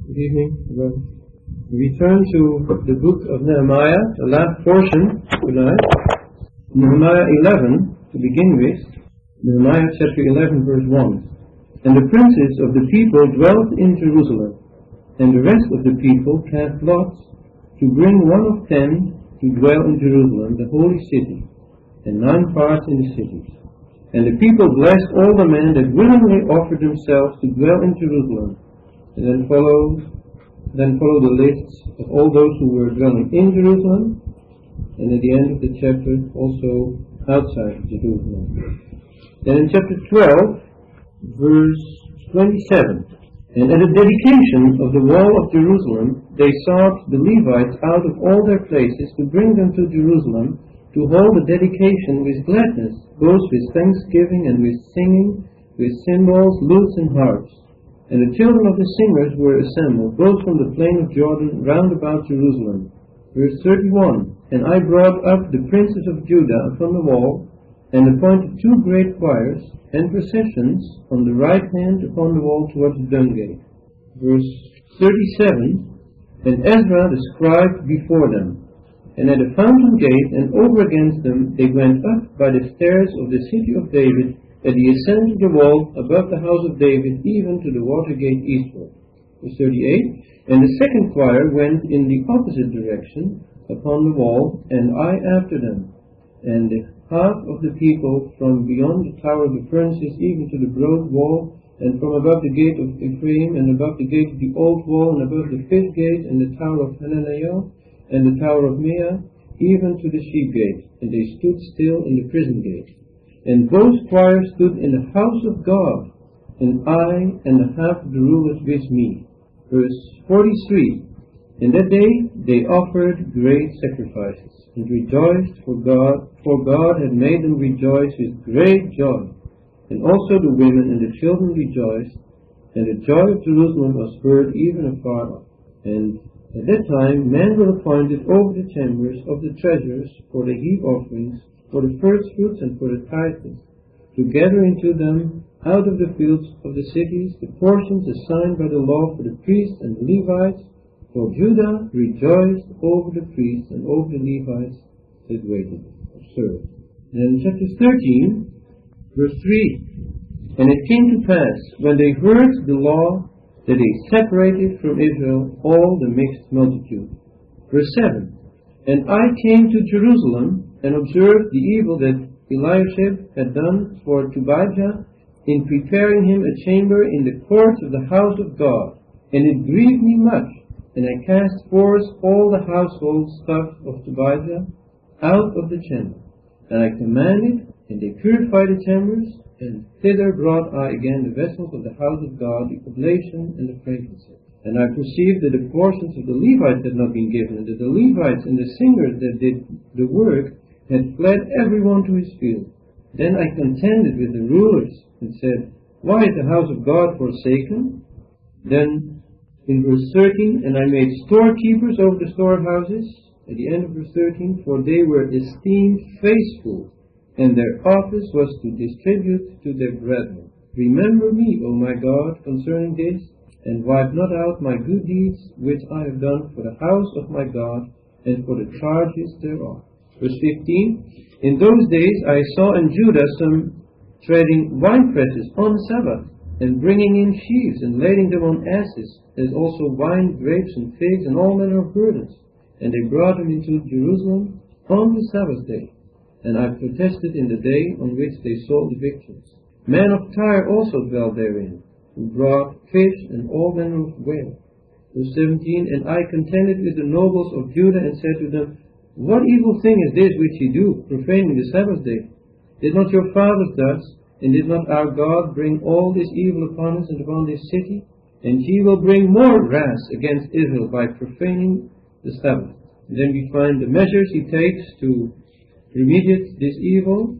Good evening. We turn to the book of Nehemiah, the last portion tonight. Nehemiah 11, to begin with. Nehemiah chapter 11, verse 1. And the princes of the people dwelt in Jerusalem, and the rest of the people cast lots to bring one of them to dwell in Jerusalem, the holy city, and 9 parts in the cities. And the people blessed all the men that willingly offered themselves to dwell in Jerusalem. And then follow the lists of all those who were dwelling in Jerusalem, and at the end of the chapter also outside of Jerusalem. Then in chapter 12, verse 27, and at the dedication of the wall of Jerusalem, they sought the Levites out of all their places to bring them to Jerusalem, to hold the dedication with gladness, both with thanksgiving and with singing, with cymbals, lutes, and harps. And the children of the singers were assembled, both from the plain of Jordan round about Jerusalem. Verse 31, and I brought up the princes of Judah upon the wall, and appointed 2 great choirs, and processions on the right hand upon the wall towards the dung gate. Verse 37, and Ezra the scribe before them. And at the fountain gate and over against them they went up by the stairs of the city of David, at the ascent of the wall above the house of David, even to the water gate eastward. Verse 38, and the second choir went in the opposite direction upon the wall, and I after them. And the half of the people from beyond the tower of the furnaces even to the broad wall, and from above the gate of Ephraim, and above the gate of the old wall, and above the 5th gate, and the tower of Hananiah, and the tower of Meah, even to the sheep gate. And they stood still in the prison gate. And those choirs stood in the house of God, and I and the half of the rulers with me. Verse 43, and that day they offered great sacrifices, and rejoiced for God had made them rejoice with great joy. And also the women and the children rejoiced, and the joy of Jerusalem was heard even afar off. And at that time men were appointed over the chambers of the treasurers for the heave offerings, for the first fruits and for the tithes, to gather into them out of the fields of the cities the portions assigned by the law for the priests and the Levites, for Judah rejoiced over the priests and over the Levites that waited or served. And in chapter 13, verse 3, and it came to pass, when they heard the law, that they separated from Israel all the mixed multitude. Verse 7, and I came to Jerusalem, and observed the evil that Eliashib had done for Tobijah in preparing him a chamber in the courts of the house of God. And it grieved me much, and I cast forth all the household stuff of Tobijah out of the chamber. And I commanded, and they purified the chambers, and thither brought I again the vessels of the house of God, the oblation and the frankincense. And I perceived that the portions of the Levites had not been given, and that the Levites and the singers that did the work had fled every one to his field. Then I contended with the rulers, and said, why is the house of God forsaken? Then in verse 13, and I made storekeepers over the storehouses, at the end of verse 13, for they were esteemed faithful, and their office was to distribute to their brethren. Remember me, O my God, concerning this, and wipe not out my good deeds which I have done for the house of my God, and for the charges thereof. Verse 15, in those days I saw in Judah some treading winepresses on the Sabbath, and bringing in sheaves, and lading them on asses, as also wine, grapes, and figs, and all manner of burdens. And they brought them into Jerusalem on the Sabbath day. And I protested in the day on which they sold the victuals. Men of Tyre also dwelt therein, who brought fish and all manner of whale. Verse 17, and I contended with the nobles of Judah, and said to them, what evil thing is this which ye do, profaning the Sabbath day? Did not your fathers thus, and did not our God bring all this evil upon us and upon this city? And ye will bring more wrath against Israel by profaning the Sabbath. And then we find the measures he takes to remediate this evil.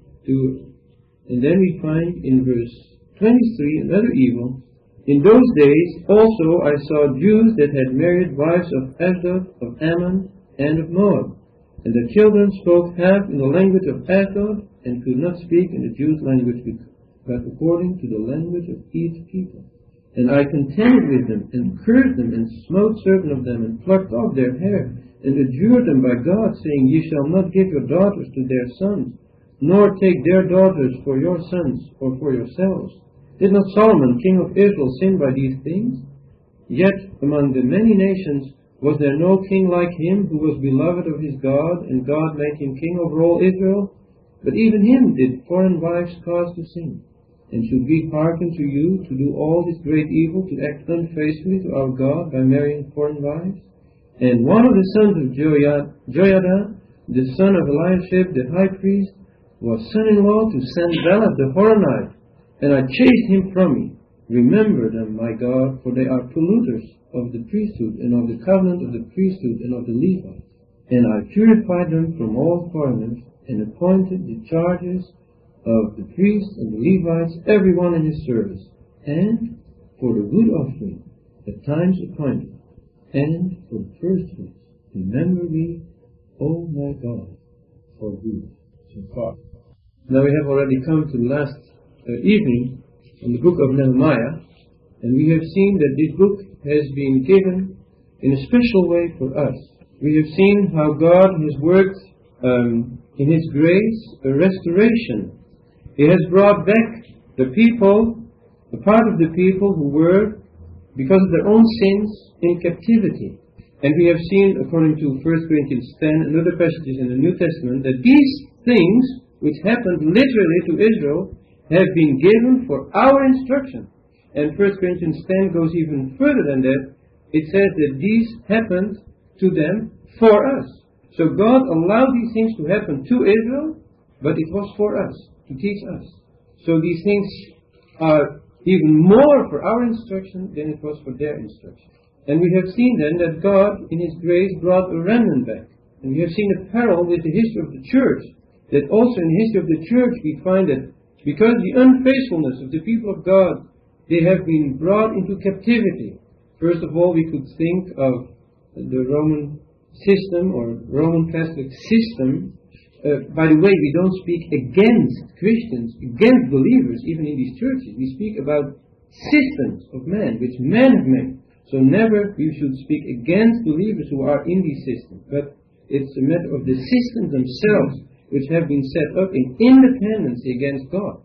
And then we find in verse 23 another evil. In those days also I saw Jews that had married wives of Ashdod, of Ammon, and of Moab. And the children spoke half in the language of Ashdod, and could not speak in the Jews' language, but according to the language of each people. And I contended with them, and cursed them, and smote certain of them, and plucked off their hair, and adjured them by God, saying, Ye shall not give your daughters to their sons, nor take their daughters for your sons, or for yourselves. Did not Solomon, king of Israel, sin by these things? Yet among the many nations was there no king like him, who was beloved of his God, and God made him king over all Israel? But even him did foreign wives cause to sin. And should we hearken to you to do all this great evil, to act unfaithfully to our God by marrying foreign wives? And one of the sons of Joiada, the son of Eliashib the high priest, was son-in-law to Sanballat the Horonite, and I chased him from me. Remember them, my God, for they are polluters of the priesthood, and of the covenant of the priesthood, and of the Levites. And I purified them from all foreigners, and appointed the charges of the priests and the Levites, every one in his service, and for the wood offering at times appointed, and for the first fruits. Remember me, O my God, for good. So far. Now we have already come to the last evening on the book of Nehemiah, and we have seen that this book has been given in a special way for us. We have seen how God has worked in His grace a restoration. He has brought back the people, a part of the people who were, because of their own sins, in captivity. And we have seen, according to 1 Corinthians 10 and other passages in the New Testament, that these things, which happened literally to Israel, have been given for our instruction. And 1 Corinthians 10 goes even further than that. It says that these happened to them for us. So God allowed these things to happen to Israel, but it was for us, to teach us. So these things are even more for our instruction than it was for their instruction. And we have seen then that God, in His grace, brought a remnant back. And we have seen a parallel with the history of the church, that also in the history of the church we find that because the unfaithfulness of the people of God, they have been brought into captivity. First of all, we could think of the Roman system or Roman Catholic system. By the way, we don't speak against Christians, against believers, even in these churches. We speak about systems of man, which men have made. So never we should speak against believers who are in these systems. But it's a matter of the systems themselves, which have been set up in independency against God.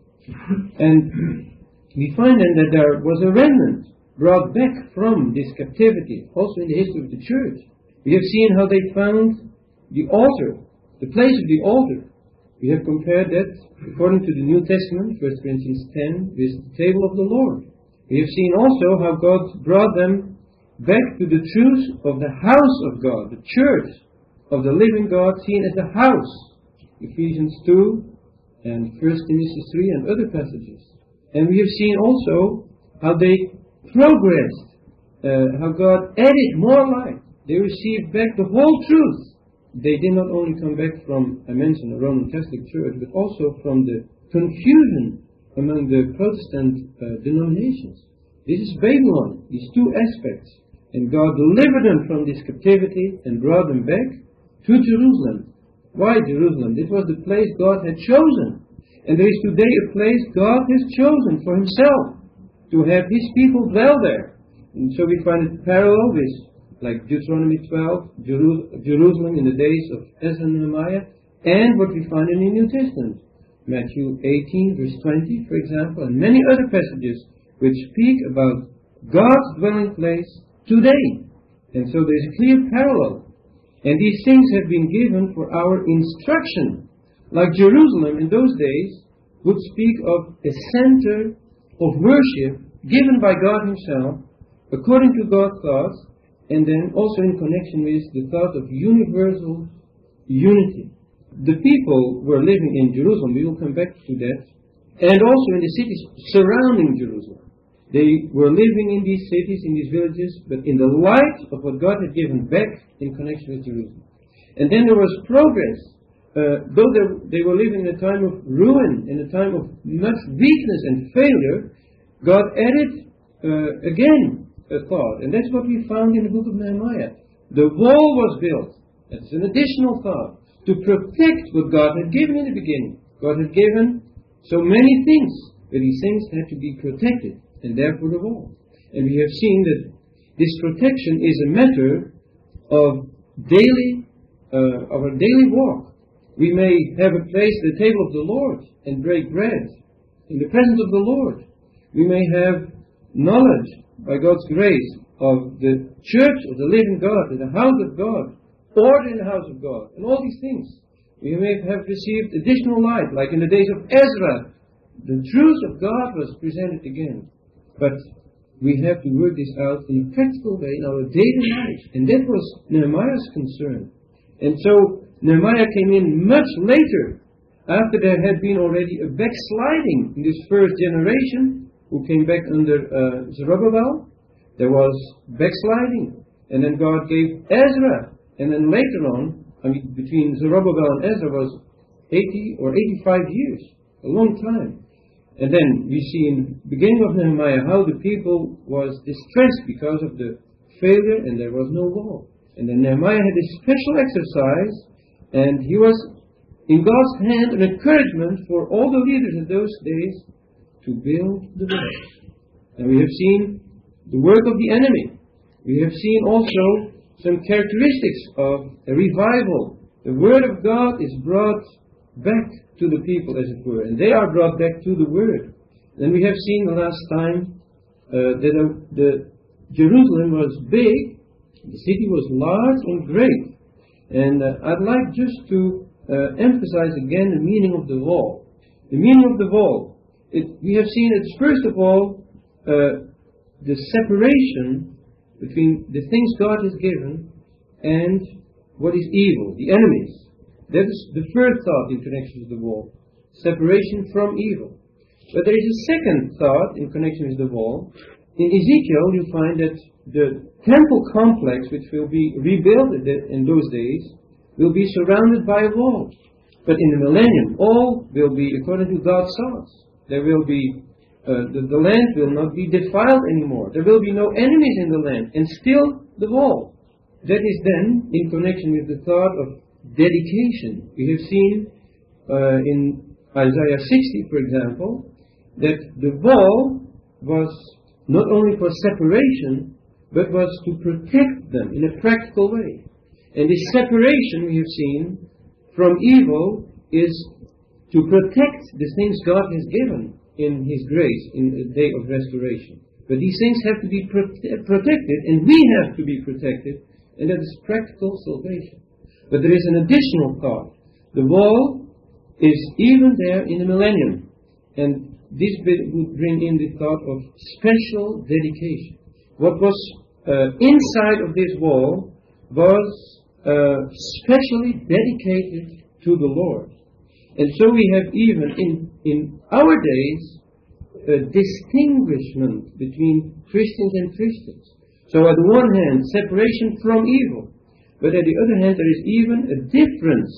And we find then that there was a remnant brought back from this captivity, also in the history of the church. We have seen how they found the altar, the place of the altar. We have compared that, according to the New Testament, 1 Corinthians 10, with the table of the Lord. We have seen also how God brought them back to the truth of the house of God, the church of the living God, seen as the house. Ephesians 2 and 1 Timothy 3 and other passages. And we have seen also how they progressed, how God added more light. They received back the whole truth. They did not only come back from, I mentioned, the Roman Catholic Church, but also from the confusion among the Protestant denominations. This is Babylon, these two aspects. And God delivered them from this captivity and brought them back to Jerusalem. Why Jerusalem? It was the place God had chosen. And there is today a place God has chosen for Himself, to have His people dwell there. And so we find it parallel with, like Deuteronomy 12, Jerusalem in the days of Ezra and Nehemiah, and what we find in the New Testament. Matthew 18, verse 20, for example, and many other passages which speak about God's dwelling place today. And so there is a clear parallel. And these things have been given for our instruction. Like Jerusalem in those days would speak of a center of worship given by God Himself, according to God's thoughts, and then also in connection with the thought of universal unity. The people were living in Jerusalem, we will come back to that, and also in the cities surrounding Jerusalem. They were living in these cities, in these villages, but in the light of what God had given back in connection with Jerusalem. And then there was progress. Though they were living in a time of ruin, in a time of much weakness and failure, God added again a thought. And that's what we found in the book of Nehemiah. The wall was built. That's an additional thought. To protect what God had given in the beginning. God had given so many things, but these things had to be protected. And therefore the wall. And we have seen that this protection is a matter of our daily walk. We may have a place at the table of the Lord and break bread in the presence of the Lord. We may have knowledge by God's grace of the church of the living God, the house of God, order in the house of God, and all these things. We may have received additional light, like in the days of Ezra. The truth of God was presented again. But we have to work this out in a practical way in our daily life. And that was Nehemiah's concern. And so Nehemiah came in much later, after there had been already a backsliding in this first generation, who came back under Zerubbabel. There was backsliding. And then God gave Ezra. And then later on, between Zerubbabel and Ezra was 80 or 85 years. A long time. And then we see in the beginning of Nehemiah how the people was distressed because of the failure and there was no law. And then Nehemiah had a special exercise, and he was in God's hand an encouragement for all the leaders in those days to build the walls. And we have seen the work of the enemy. We have seen also some characteristics of a revival. The Word of God is brought back to the people, as it were, and they are brought back to the Word. And we have seen the last time that the Jerusalem was big, the city was large and great. And I'd like just to emphasize again the meaning of the wall. The meaning of the wall. We have seen it's first of all the separation between the things God has given and what is evil, the enemies. That is the first thought in connection with the wall. Separation from evil. But there is a second thought in connection with the wall. In Ezekiel you find that the temple complex, which will be rebuilt in those days, will be surrounded by a wall. But in the millennium, all will be according to God's thoughts. There will be, the land will not be defiled anymore. There will be no enemies in the land, and still the wall. That is then in connection with the thought of dedication. We have seen in Isaiah 60, for example, that the wall was not only for separation, but was to protect them in a practical way. And this separation, we have seen, from evil is to protect the things God has given in His grace in the day of restoration. But these things have to be protected, and we have to be protected, and that is practical salvation. But there is an additional thought. The wall is even there in the millennium. And this would bring in the thought of special dedication. What was inside of this wall was specially dedicated to the Lord. And so we have even in our days a distinguishment between Christians and Christians. So at the one hand, separation from evil. But at the other hand, there is even a difference,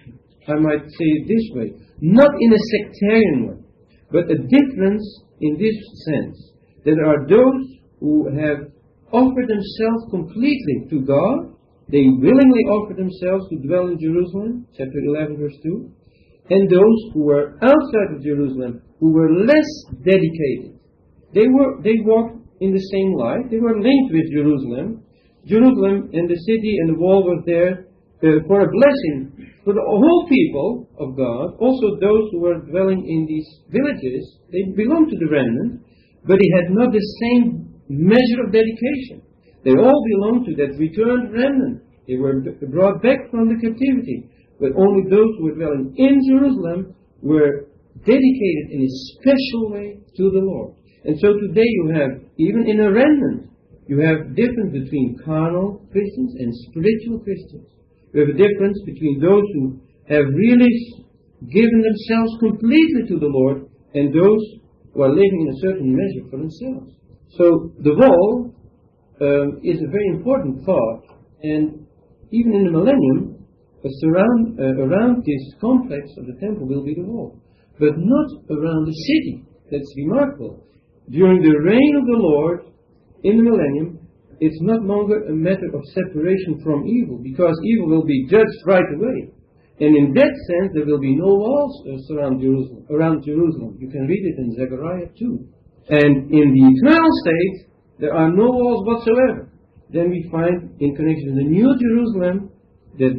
I might say it this way, not in a sectarian way, but a difference in this sense, that there are those who have offered themselves completely to God, they willingly offered themselves to dwell in Jerusalem, chapter 11, verse 2, and those who were outside of Jerusalem, who were less dedicated. They walked in the same light, they were linked with Jerusalem. Jerusalem and the city and the wall was there for a blessing for the whole people of God. Also those who were dwelling in these villages, they belonged to the remnant, but they had not the same measure of dedication. They all belonged to that returned remnant. They were brought back from the captivity. But only those who were dwelling in Jerusalem were dedicated in a special way to the Lord. And so today you have, even in a remnant, you have difference between carnal Christians and spiritual Christians. You have a difference between those who have really given themselves completely to the Lord and those who are living in a certain measure for themselves. So the wall is a very important thought, and even in the millennium, around this complex of the temple will be the wall, but not around the city. That's remarkable. During the reign of the Lord, in the millennium, it's not longer a matter of separation from evil, because evil will be judged right away. And in that sense, there will be no walls around Jerusalem. You can read it in Zechariah 2. And in the eternal state, there are no walls whatsoever. Then we find in connection with the New Jerusalem that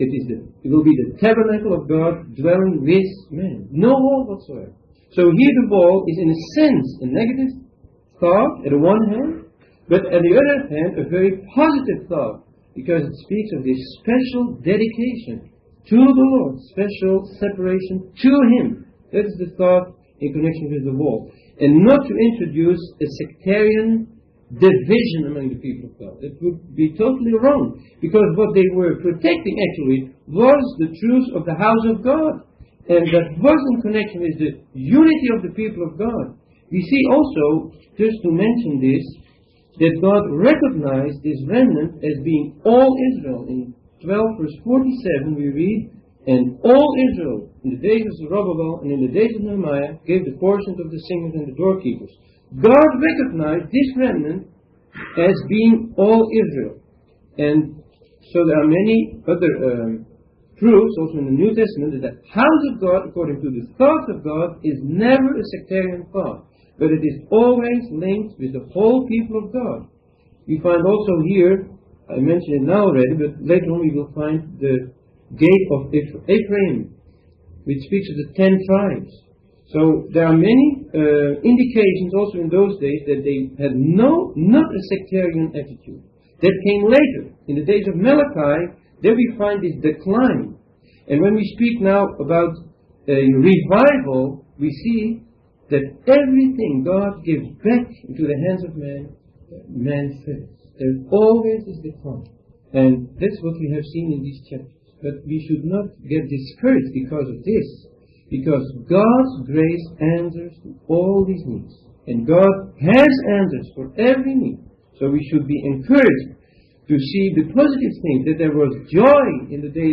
it will be the tabernacle of God dwelling with man. No wall whatsoever. So here the wall is in a sense a negative thought at the one hand, but at the other hand a very positive thought, because it speaks of this special dedication to the Lord, special separation to Him. That is the thought in connection with the wall. And not to introduce a sectarian division among the people of God. That would be totally wrong, because what they were protecting actually was the truth of the house of God, and that was in connection with the unity of the people of God. We see also, just to mention this, that God recognized this remnant as being all Israel. In 12 verse 47 we read, "And all Israel in the days of Zerubbabel and in the days of Nehemiah gave the portions of the singers and the doorkeepers." God recognized this remnant as being all Israel. And so there are many other proofs also in the New Testament that the house of God, according to the thoughts of God, is never a sectarian thought, but it is always linked with the whole people of God. We find also here, I mentioned it now already, but later on we will find the gate of Ephraim, which speaks of the 10 tribes. So there are many indications also in those days that they had not a sectarian attitude. That came later. In the days of Malachi, there we find this decline. And when we speak now about a revival, we see that everything God gives back into the hands of man, man fails. There always is decline. And that's what we have seen in these chapters. But we should not get discouraged because of this. Because God's grace answers to all these needs. And God has answers for every need. So we should be encouraged to see the positive things, that there was joy in the days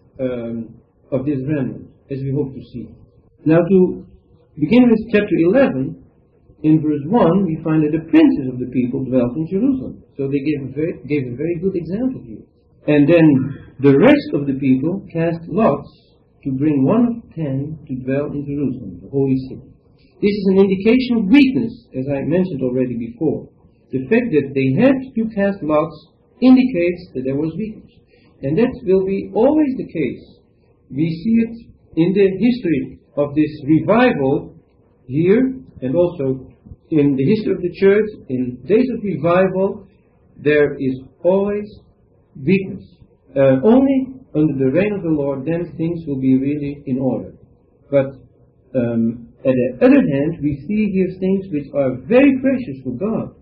of this remnant, as we hope to see. Now to begin with chapter 11, in verse 1, we find that the princes of the people dwelt in Jerusalem. So they gave a very good example here. And then the rest of the people cast lots to bring one of 10 to dwell in Jerusalem, the holy city. This is an indication of weakness, as I mentioned already before. The fact that they had to cast lots indicates that there was weakness. And that will be always the case. We see it in the history of this revival here, and also in the history of the church. In days of revival, there is always weakness. Only under the reign of the Lord, then things will be really in order. But at the other hand, we see here things which are very precious for God.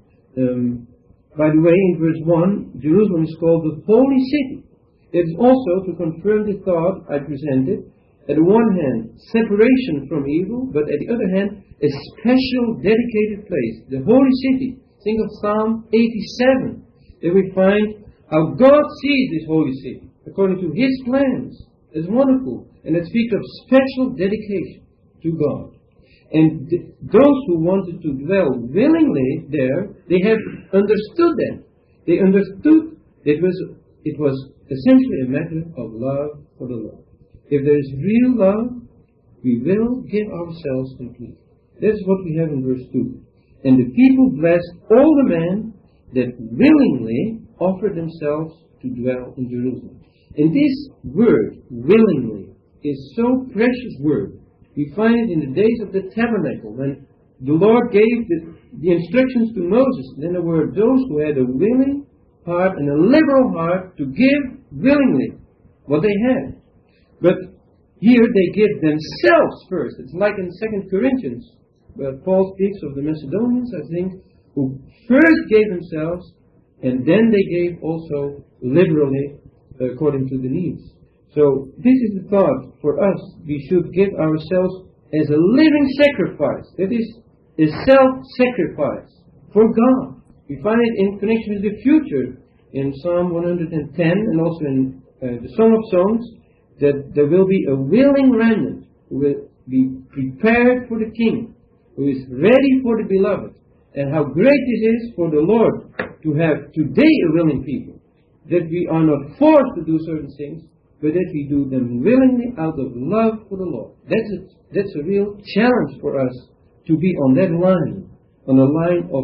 By the way, in verse 1, Jerusalem is called the holy city. It is also to confirm the thought I presented. At the one hand, separation from evil, but at the other hand, a special dedicated place, the holy city. Think of Psalm 87. There we find how God sees this holy city according to His plans. It's wonderful. And it speaks of special dedication to God. And those who wanted to dwell willingly there, they have understood that. They understood that it was essentially a matter of love for the Lord. If there is real love, we will give ourselves completely. That's what we have in verse 2. And the people blessed all the men that willingly offered themselves to dwell in Jerusalem. And this word, willingly, is so precious word. We find it in the days of the tabernacle, when the Lord gave the instructions to Moses. Then there were those who had a willing heart and a liberal heart to give willingly what they had. But here they give themselves first. It's like in 2 Corinthians, where Paul speaks of the Macedonians, I think, who first gave themselves, and then they gave also liberally according to the needs. So this is the thought for us. We should give ourselves as a living sacrifice. That is a self-sacrifice for God. We find it in connection with the future in Psalm 110 and also in the Song of Songs, that there will be a willing remnant who will be prepared for the King, who is ready for the beloved. And how great it is for the Lord to have today a willing people, that we are not forced to do certain things, but that we do them willingly out of love for the Lord. That's a real challenge for us, to be on that line, on the line of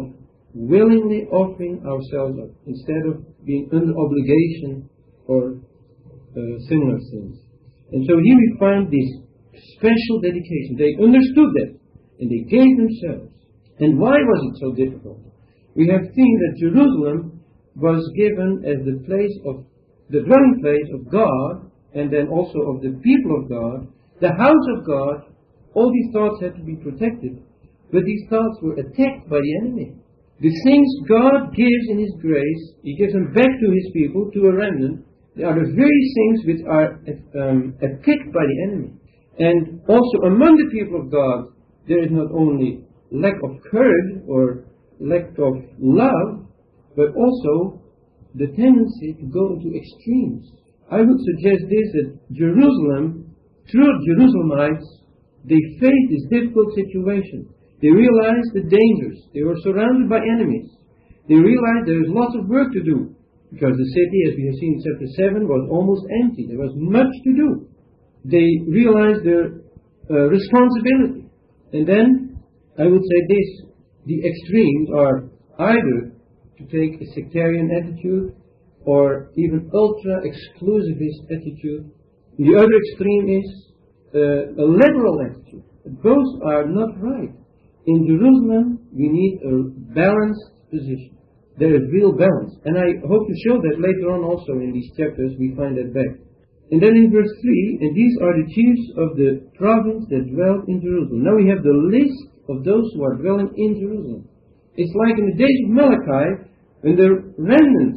willingly offering ourselves up instead of being under obligation or similar things. And so here we find this special dedication. They understood that and they gave themselves. And why was it so difficult? We have seen that Jerusalem was given as the dwelling place of God, and then also of the people of God, the house of God. All these thoughts had to be protected, but these thoughts were attacked by the enemy. The things God gives in His grace, He gives them back to His people, to a remnant. They are the very things which are attacked by the enemy. And also among the people of God, there is not only lack of courage or lack of love, but also the tendency to go into extremes. I would suggest this, that Jerusalem, true Jerusalemites, they faced this difficult situation. They realized the dangers. They were surrounded by enemies. They realized there was lots of work to do, because the city, as we have seen in chapter 7, was almost empty. There was much to do. They realized their responsibility. And then, I would say this, the extremes are either to take a sectarian attitude or even ultra-exclusivist attitude. The other extreme is a liberal attitude. Both are not right. In Jerusalem, we need a balanced position. There is real balance. And I hope to show that later on also in these chapters we find that back. And then in verse 3, and these are the chiefs of the province that dwelt in Jerusalem. Now we have the list of those who are dwelling in Jerusalem. It's like in the days of Malachi, when the remnant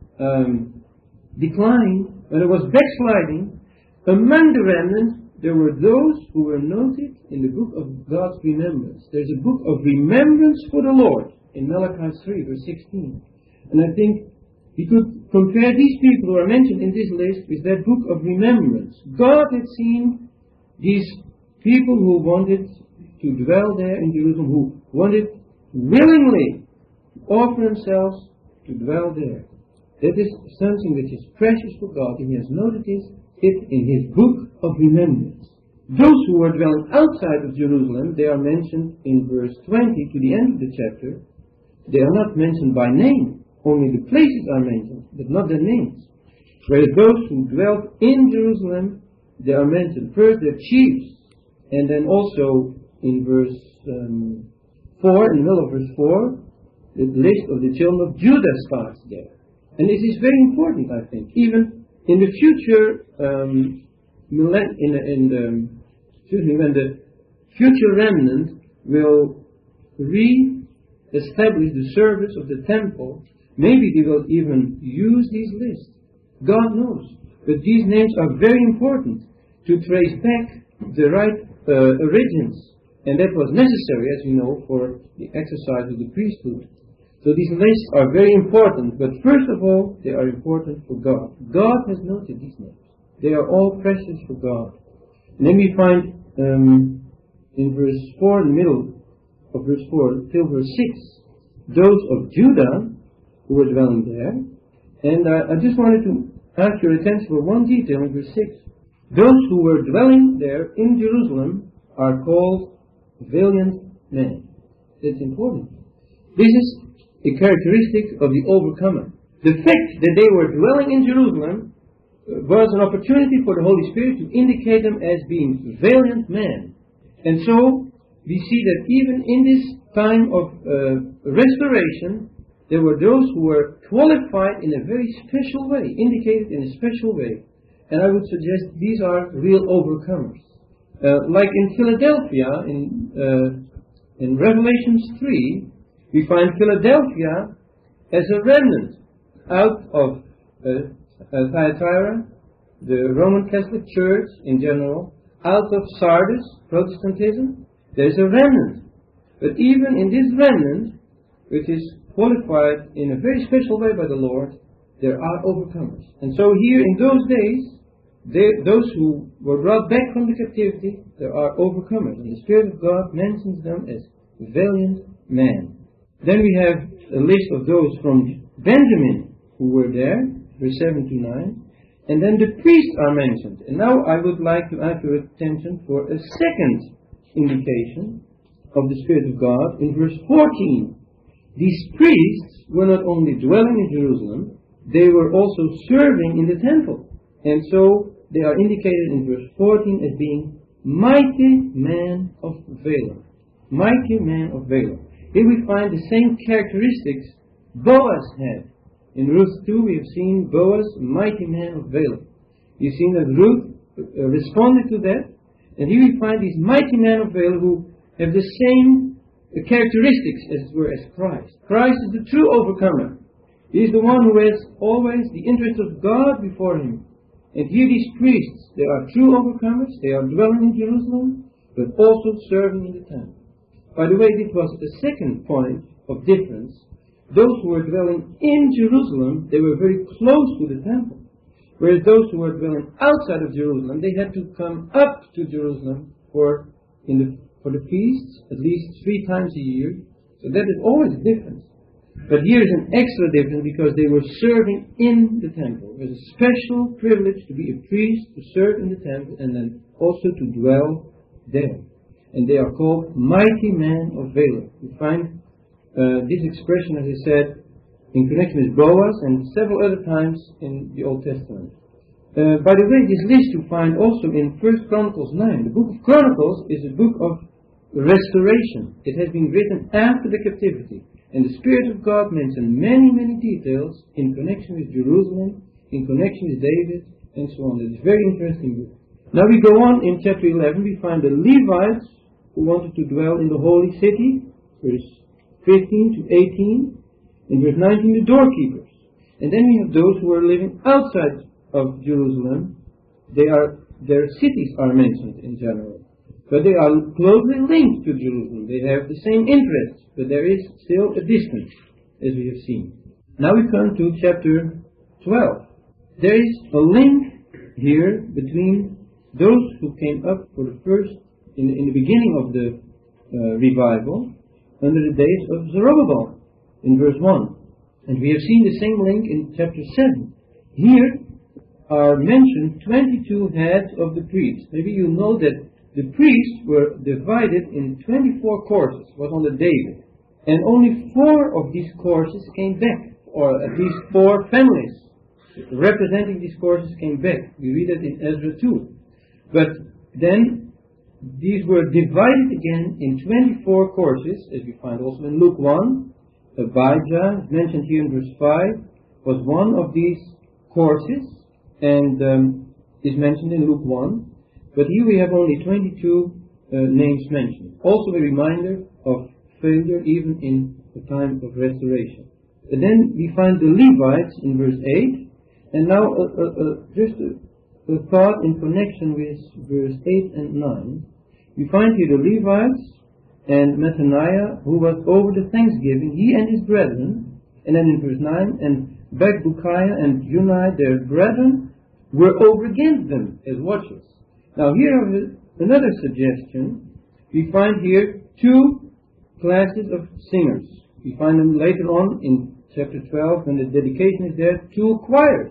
declined, when it was backsliding, among the remnant there were those who were noted in the book of God's remembrance. There's a book of remembrance for the Lord in Malachi 3, verse 16. And I think we could compare these people who are mentioned in this list with that book of remembrance. God had seen these people who wanted to dwell there in Jerusalem, who wanted willingly to offer themselves to dwell there. That is something which is precious for God, and He has noted it in His book of remembrance. Those who were dwelling outside of Jerusalem, they are mentioned in verse 20 to the end of the chapter. They are not mentioned by name. Only the places are mentioned, but not their names. Whereas those who dwelt in Jerusalem, they are mentioned. First, their chiefs, and then also in verse 4, in the middle of verse 4, the list of the children of Judah starts there. And this is very important, I think. Even in the future, when the future remnant will re-establish the service of the temple, maybe they will even use these lists. God knows. But these names are very important to trace back the right origins. And that was necessary, as we know, for the exercise of the priesthood. So these lists are very important, but first of all, they are important for God. God has noted these names. They are all precious for God. And then we find in verse 4, in the middle of verse 4, till verse 6, those of Judah who were dwelling there. And I just wanted to ask your attention for one detail in verse 6. Those who were dwelling there in Jerusalem are called valiant men. That's important. This is a characteristic of the overcomer. The fact that they were dwelling in Jerusalem was an opportunity for the Holy Spirit to indicate them as being valiant men. And so we see that even in this time of restoration, there were those who were qualified in a very special way, indicated in a special way. And I would suggest these are real overcomers. Like in Philadelphia, in Revelation 3, we find Philadelphia as a remnant out of Thyatira, the Roman Catholic Church in general, out of Sardis, Protestantism. There is a remnant. But even in this remnant, which is qualified in a very special way by the Lord, there are overcomers. And so here in those days, those who were brought back from the captivity, there are overcomers. And the Spirit of God mentions them as valiant men. Then we have a list of those from Benjamin who were there, verse 7 to 9. And then the priests are mentioned. And now I would like to ask your attention for a second indication of the Spirit of God in verse 14. these priests were not only dwelling in Jerusalem, they were also serving in the temple. And so they are indicated in verse 14 as being mighty men of valor. Mighty men of valor. Here we find the same characteristics Boaz had. In Ruth 2 we have seen Boaz, mighty man of valor. You've seen that Ruth responded to that. And here we find these mighty men of valor who have the same characteristics as it were as Christ. Christ is the true overcomer. He is the one who has always the interest of God before him. And here these priests, they are true overcomers, they are dwelling in Jerusalem, but also serving in the temple. By the way, this was the second point of difference. Those who were dwelling in Jerusalem, they were very close to the temple. Whereas those who were dwelling outside of Jerusalem, they had to come up to Jerusalem for the feasts, at least 3 times a year. So that is always a difference. But here is an extra difference because they were serving in the temple. It was a special privilege to be a priest, to serve in the temple, and then also to dwell there. And they are called mighty men of valor. We find this expression, as I said, in connection with Boaz and several other times in the Old Testament. By the way, this list you find also in 1 Chronicles 9. The book of Chronicles is a book of restoration. It has been written after the captivity. And the Spirit of God mentioned many, many details in connection with Jerusalem, in connection with David, and so on. It is a very interesting book. Now we go on in chapter 11. We find the Levites who wanted to dwell in the holy city, verse 15 to 18. In verse 19, the doorkeepers. And then we have those who are living outside of Jerusalem. Their cities are mentioned in general. But they are closely linked to Jerusalem. They have the same interests, but there is still a distance, as we have seen. Now we come to chapter 12. There is a link here between those who came up for the first, in the beginning of the revival, under the days of Zerubbabel, in verse 1. And we have seen the same link in chapter 7. Here are mentioned 22 heads of the priests. Maybe you know that the priests were divided in 24 courses, was under David. And only 4 of these courses came back, or at least 4 families representing these courses came back. We read it in Ezra 2. But then these were divided again in 24 courses, as we find also in Luke 1. Abijah, mentioned here in verse 5, was one of these courses, and is mentioned in Luke 1. But here we have only 22 names mentioned. Also a reminder of failure even in the time of restoration. And then we find the Levites in verse 8. And now just a thought in connection with verse 8 and 9. We find here the Levites and Mattaniah, who was over the thanksgiving, he and his brethren. And then in verse 9, and Bakbukiah and Unai, their brethren, were over against them as watchers. Now here is another suggestion. We find here 2 classes of singers. We find them later on in chapter 12 when the dedication is there, 2 choirs.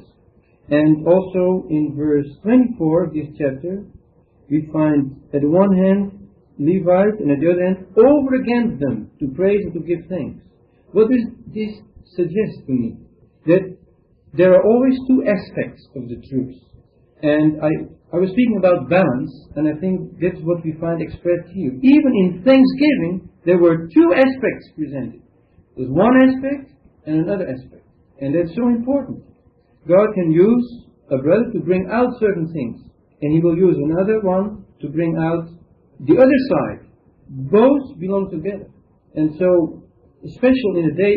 And also in verse 24 of this chapter, we find at the one hand Levites and at the other hand over against them to praise and to give thanks. What does this suggest to me? That there are always 2 aspects of the truth. And I was speaking about balance, and I think that's what we find expressed here. Even in Thanksgiving, there were 2 aspects presented. There's one aspect and another aspect. And that's so important. God can use a brother to bring out certain things, and He will use another one to bring out the other side. Both belong together. And so, especially in a day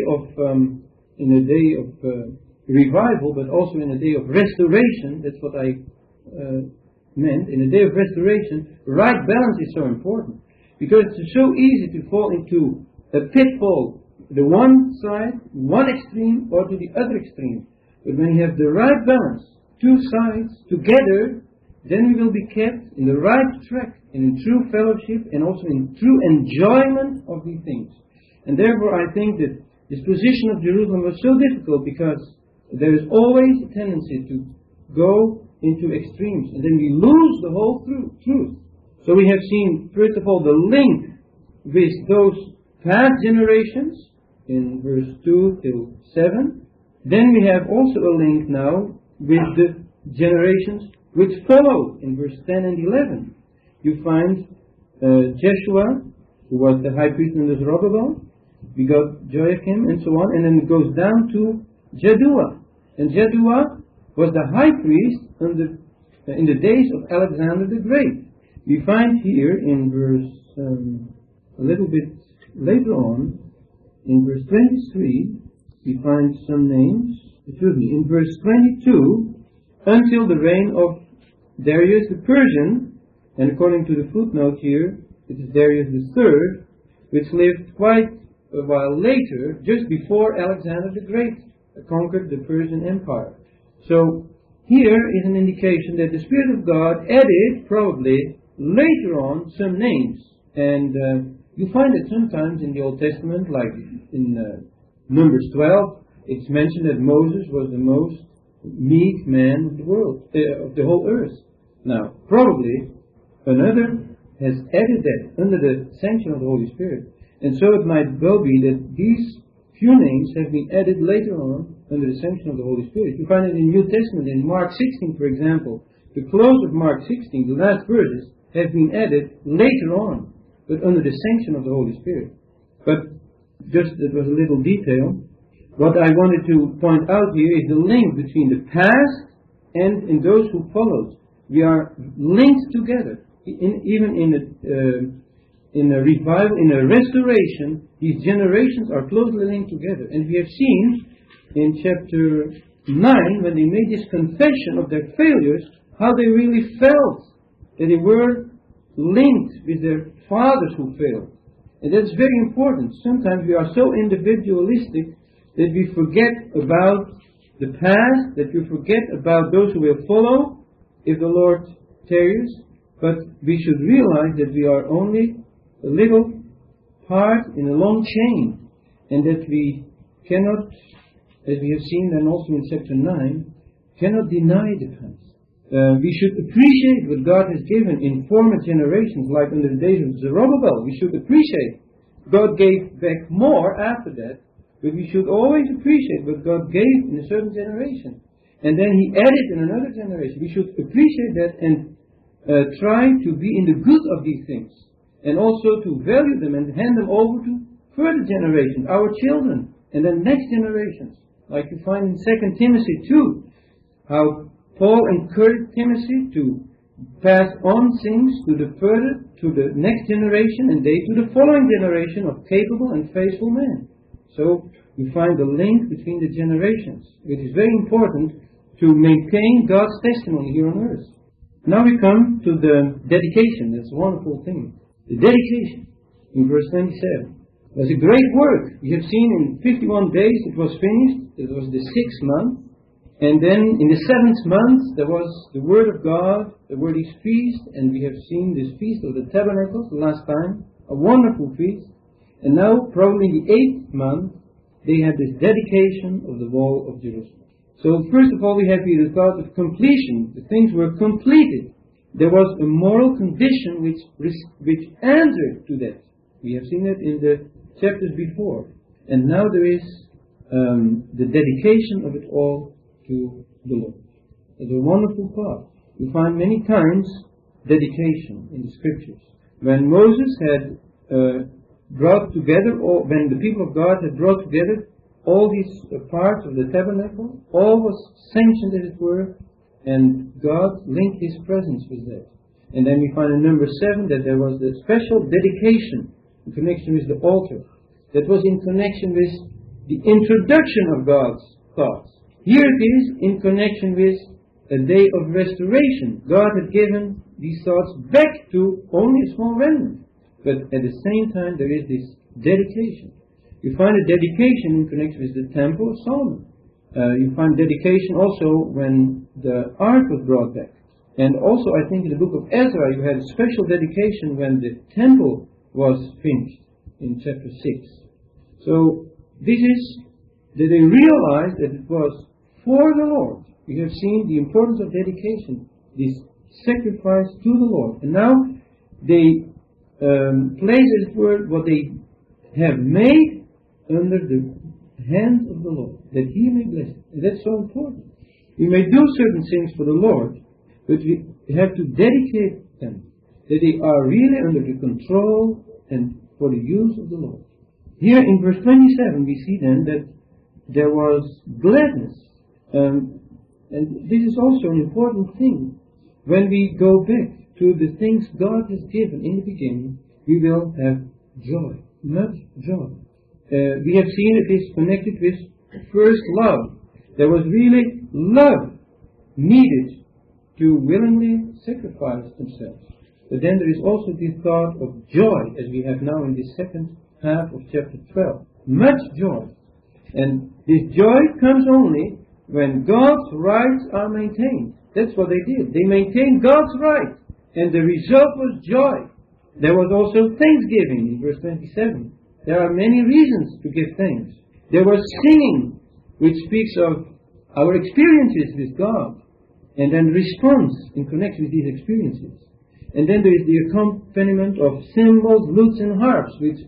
of revival, but also in a day of restoration, that's what I meant. In a day of restoration, right balance is so important, because it's so easy to fall into a pitfall, the one side, one extreme, or to the other extreme. But when you have the right balance, 2 sides together, then we will be kept in the right track, in true fellowship, and also in true enjoyment of these things. And therefore I think that this position of Jerusalem was so difficult, because there is always a tendency to go into extremes, and then we lose the whole truth. So we have seen, first of all, the link with those past generations, in verse 2 till 7. Then we have also a link now with the generations which followed in verse 10 and 11. You find Jeshua, who was the high priest under Zerubbabel. We got Joachim and so on, and then it goes down to Jaddua. And Jaddua was the high priest in the days of Alexander the Great. We find here in verse, a little bit later on, in verse 23, we find some names. In verse 22, until the reign of Darius the Persian, and according to the footnote here, it is Darius III, which lived quite a while later, just before Alexander the Great conquered the Persian Empire. So here is an indication that the Spirit of God added, probably later on, some names. And you find it sometimes in the Old Testament, like in Numbers 12, it's mentioned that Moses was the most meek man of the world, of the whole earth. Now, probably another has added that under the sanction of the Holy Spirit. And so it might well be that these few names have been added later on under the sanction of the Holy Spirit. You find it in the New Testament, in Mark 16, for example. The close of Mark 16, the last verses, have been added later on, but under the sanction of the Holy Spirit. But just that was a little detail. What I wanted to point out here is the link between the past and in those who followed. We are linked together. Even in a revival, in a restoration, these generations are closely linked together. And we have seen in chapter 9, when they made this confession of their failures, how they really felt that they were linked with their fathers who failed. And that's very important. Sometimes we are so individualistic that we forget about the past, that we forget about those who will follow if the Lord tarries. But we should realize that we are only a little part in a long chain, and that we cannot, as we have seen then also in chapter 9, cannot deny the past. We should appreciate what God has given in former generations, like in the days of Zerubbabel. We should appreciate. God gave back more after that, but we should always appreciate what God gave in a certain generation. And then He added in another generation. We should appreciate that and try to be in the good of these things. And also to value them and hand them over to further generations, our children, and then next generations. Like you find in 2 Timothy 2, how Paul encouraged Timothy to pass on things to the next generation, and they to the following generation of capable and faithful men. So you find the link between the generations. It is very important to maintain God's testimony here on earth. Now we come to the dedication. That's a wonderful thing. The dedication in verse 27 was a great work. We have seen in 51 days it was finished. It was the 6th month. And then in the 7th month there was the Word of God, the Word is feast, and we have seen this feast of the tabernacles the last time, a wonderful feast. And now, probably in the 8th month, they had this dedication of the wall of Jerusalem. So first of all we have here the thought of completion. The things were completed. There was a moral condition which answered to that. We have seen it in the chapters before. And now there is the dedication of it all to the Lord. It's a wonderful part. You find many times dedication in the Scriptures. When Moses had brought together, when the people of God had brought together all these parts of the tabernacle, all was sanctioned, as it were, and God linked His presence with that. And then we find in number 7 that there was the special dedication in connection with the altar. That was in connection with the introduction of God's thoughts. Here it is in connection with a day of restoration. God had given these thoughts back to only a small remnant. But at the same time there is this dedication. You find a dedication in connection with the Temple of Solomon. You find dedication also when the Ark was brought back. And also I think in the book of Ezra you had a special dedication when the Temple was finished in chapter 6. So this is that they realized that it was for the Lord. We have seen the importance of dedication, this sacrifice to the Lord. And now they place, as it were, what they have made under the hand of the Lord, that He may bless it. And that's so important. We may do certain things for the Lord, but we have to dedicate them, that they are really under the control and for the use of the Lord. Here in verse 27 we see then that there was gladness. And this is also an important thing. When we go back to the things God has given in the beginning, we will have joy, much joy. We have seen it is connected with first love. There was really love needed to willingly sacrifice themselves. But then there is also this thought of joy, as we have now in the second half of chapter 12. Much joy. And this joy comes only when God's rights are maintained. That's what they did. They maintained God's rights. And the result was joy. There was also thanksgiving in verse 27. There are many reasons to give thanks. There was singing, which speaks of our experiences with God, and then response in connection with these experiences. And then there is the accompaniment of cymbals, lutes, and harps, which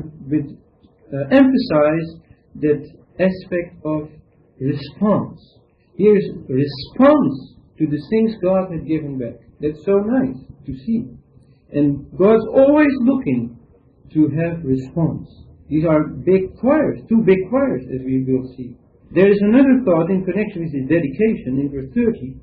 emphasize that aspect of response. Here is response to the things God had given back. That's so nice to see. And God's always looking to have response. These are big choirs, two big choirs, as we will see. There is another thought in connection with this dedication in verse 30.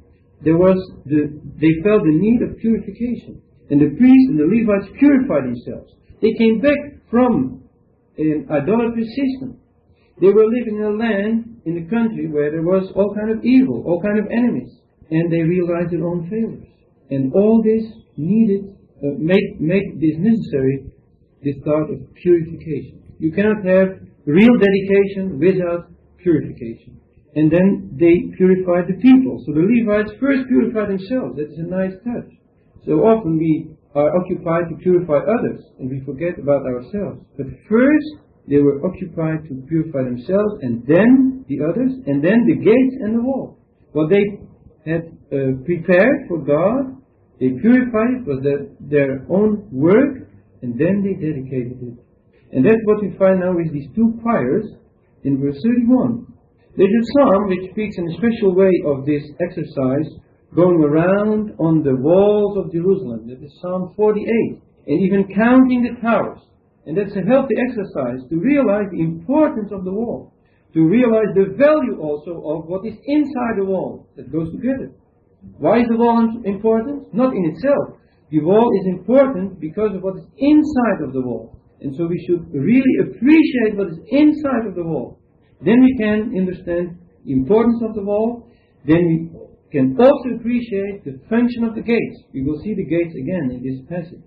They felt the need of purification. And the priests and the Levites purified themselves. They came back from an idolatrous system. They were living in a land, in a country where there was all kind of evil, all kind of enemies. And they realized their own failures. And all this needed, make this necessary, this thought of purification. You cannot have real dedication without purification. And then they purified the people. So the Levites first purified themselves. That is a nice touch. So often we are occupied to purify others and we forget about ourselves. But first they were occupied to purify themselves, and then the others, and then the gates and the wall. What they had prepared for God, they purified it, was their own work, and then they dedicated it. And that's what we find now with these two choirs in verse 31. There's a psalm which speaks in a special way of this exercise going around on the walls of Jerusalem. That is Psalm 48. And even counting the towers. And that's a healthy exercise to realize the importance of the wall. To realize the value also of what is inside the wall. That goes together. Why is the wall important? Not in itself. The wall is important because of what is inside of the wall. And so we should really appreciate what is inside of the wall. Then we can understand the importance of the wall. Then we can also appreciate the function of the gates. We will see the gates again in this passage.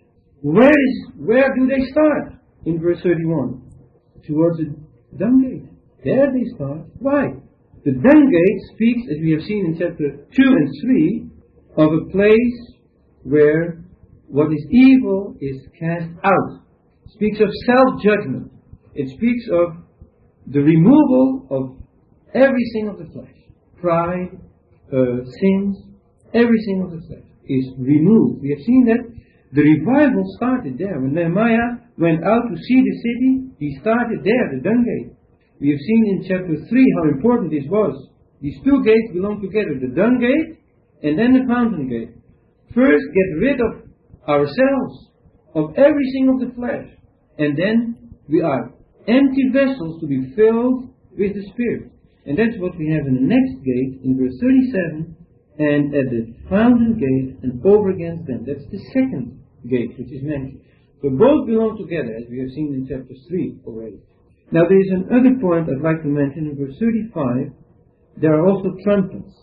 Where do they start? In verse 31. Towards the dung gate. There they start. Why? The dung gate speaks, as we have seen in chapter 2 and 3, of a place where what is evil is cast out. It speaks of self-judgment. It speaks of the removal of everything of the flesh. Pride, sins, everything of the flesh is removed. We have seen that the revival started there. When Nehemiah went out to see the city, he started there, the dung gate. We have seen in chapter 3 how important this was. These two gates belong together, the dung gate and then the fountain gate. First, get rid of ourselves, of everything of the flesh, and then we are empty vessels to be filled with the Spirit. And that's what we have in the next gate, in verse 37, and at the fountain gate and over against them. That's the second gate which is mentioned. So both belong together, as we have seen in chapter 3 already. Now there is another point I'd like to mention in verse 35. There are also trumpets.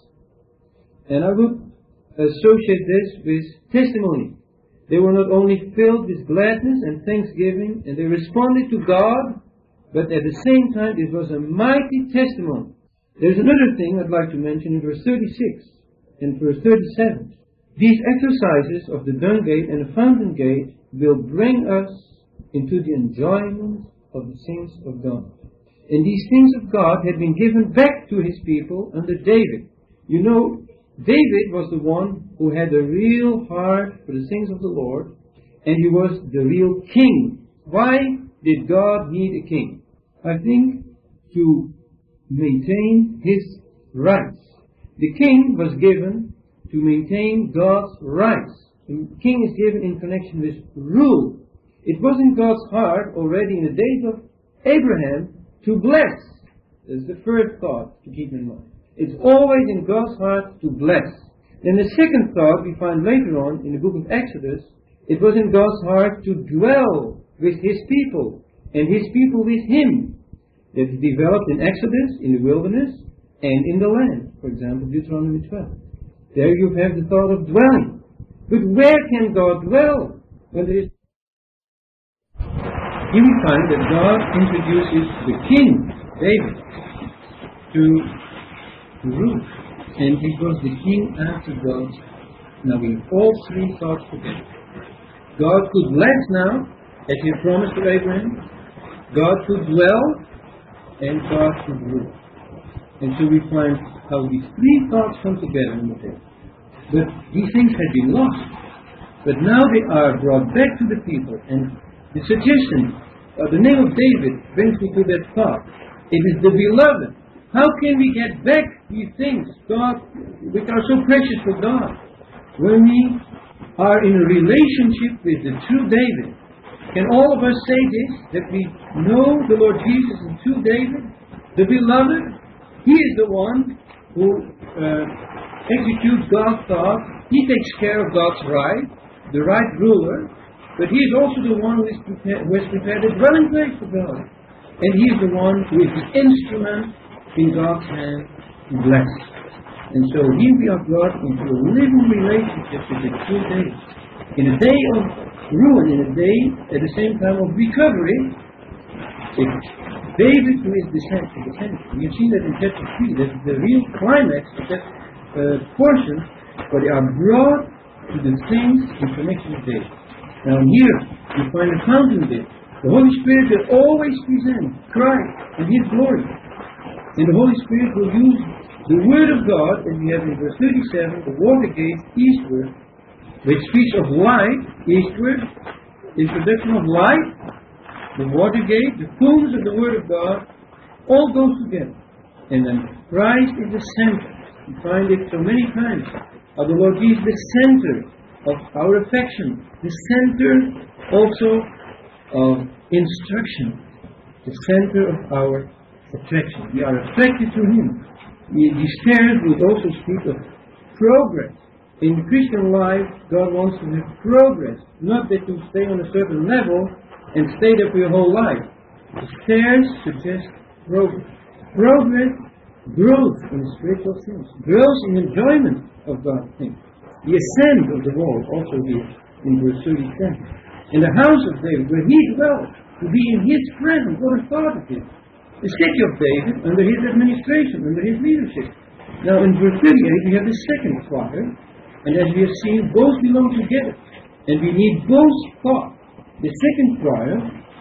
And I would associate this with testimony. They were not only filled with gladness and thanksgiving, and they responded to God, but at the same time it was a mighty testimony. There's another thing I'd like to mention in verse 36 and verse 37. These exercises of the dung gate and the fountain gate will bring us into the enjoyment of the things of God. And these things of God had been given back to His people under David. You know, David was the one who had a real heart for the things of the Lord, and he was the real king. Why did God need a king? I think, to maintain his rights. The king was given to maintain God's rights. The king is given in connection with rule. It was in God's heart already in the days of Abraham to bless. That's the first thought to keep in mind. It's always in God's heart to bless. Then the second thought we find later on in the book of Exodus, it was in God's heart to dwell with his people and his people with him. That is developed in Exodus, in the wilderness, and in the land. For example, Deuteronomy 12. There you have the thought of dwelling. But where can God dwell when there is... Here we find that God introduces the king, David, to rule. And he was the king after God. Now we have all three thoughts together. God could bless now, as he had promised to Abraham. God could dwell, and God could rule. And so we find how these three thoughts come together in the text. But these things had been lost. But now they are brought back to the people. And the suggestion, the name of David brings me to that thought. It is the beloved. How can we get back these things, God, which are so precious for God? When we are in a relationship with the true David, can all of us say this, that we know the Lord Jesus is true David, the beloved? He is the one who executes God's thought. He takes care of God's right, the right ruler, but he is also the one who has prepared a dwelling place for God. And he is the one who is the instrument in God's hand to bless. And so here we are brought into a living relationship with the true David. In a day of ruin, in a day at the same time of recovery, it's David who is the center. We have seen that in chapter 3. That's the real climax of that portion, where they are brought to the things in connection with David. Now here we find a fountainhead. The Holy Spirit will always present Christ and His glory. And the Holy Spirit will use the Word of God, as we have in verse 37, the water gate eastward, which speaks of light eastward, introduction of light, the water gate, the fullness of the Word of God, all goes together. And then Christ is the center. We find it so many times. The Lord Jesus the center of our affection, the center also of instruction, the center of our attraction. We are attracted to Him. These stairs would also speak of progress. In the Christian life, God wants to have progress, not that you stay on a certain level and stay there for your whole life. The stairs suggest progress. Progress, growth in spiritual things, growth in enjoyment of God's things. The ascent of the wall, also here in verse 37. In the house of David, where he dwelt, to be in his presence, what a thought it is. The city of David, under his administration, under his leadership. Now in verse 38, we have the second choir, and as we have seen, both belong together. And we need both thoughts. The second choir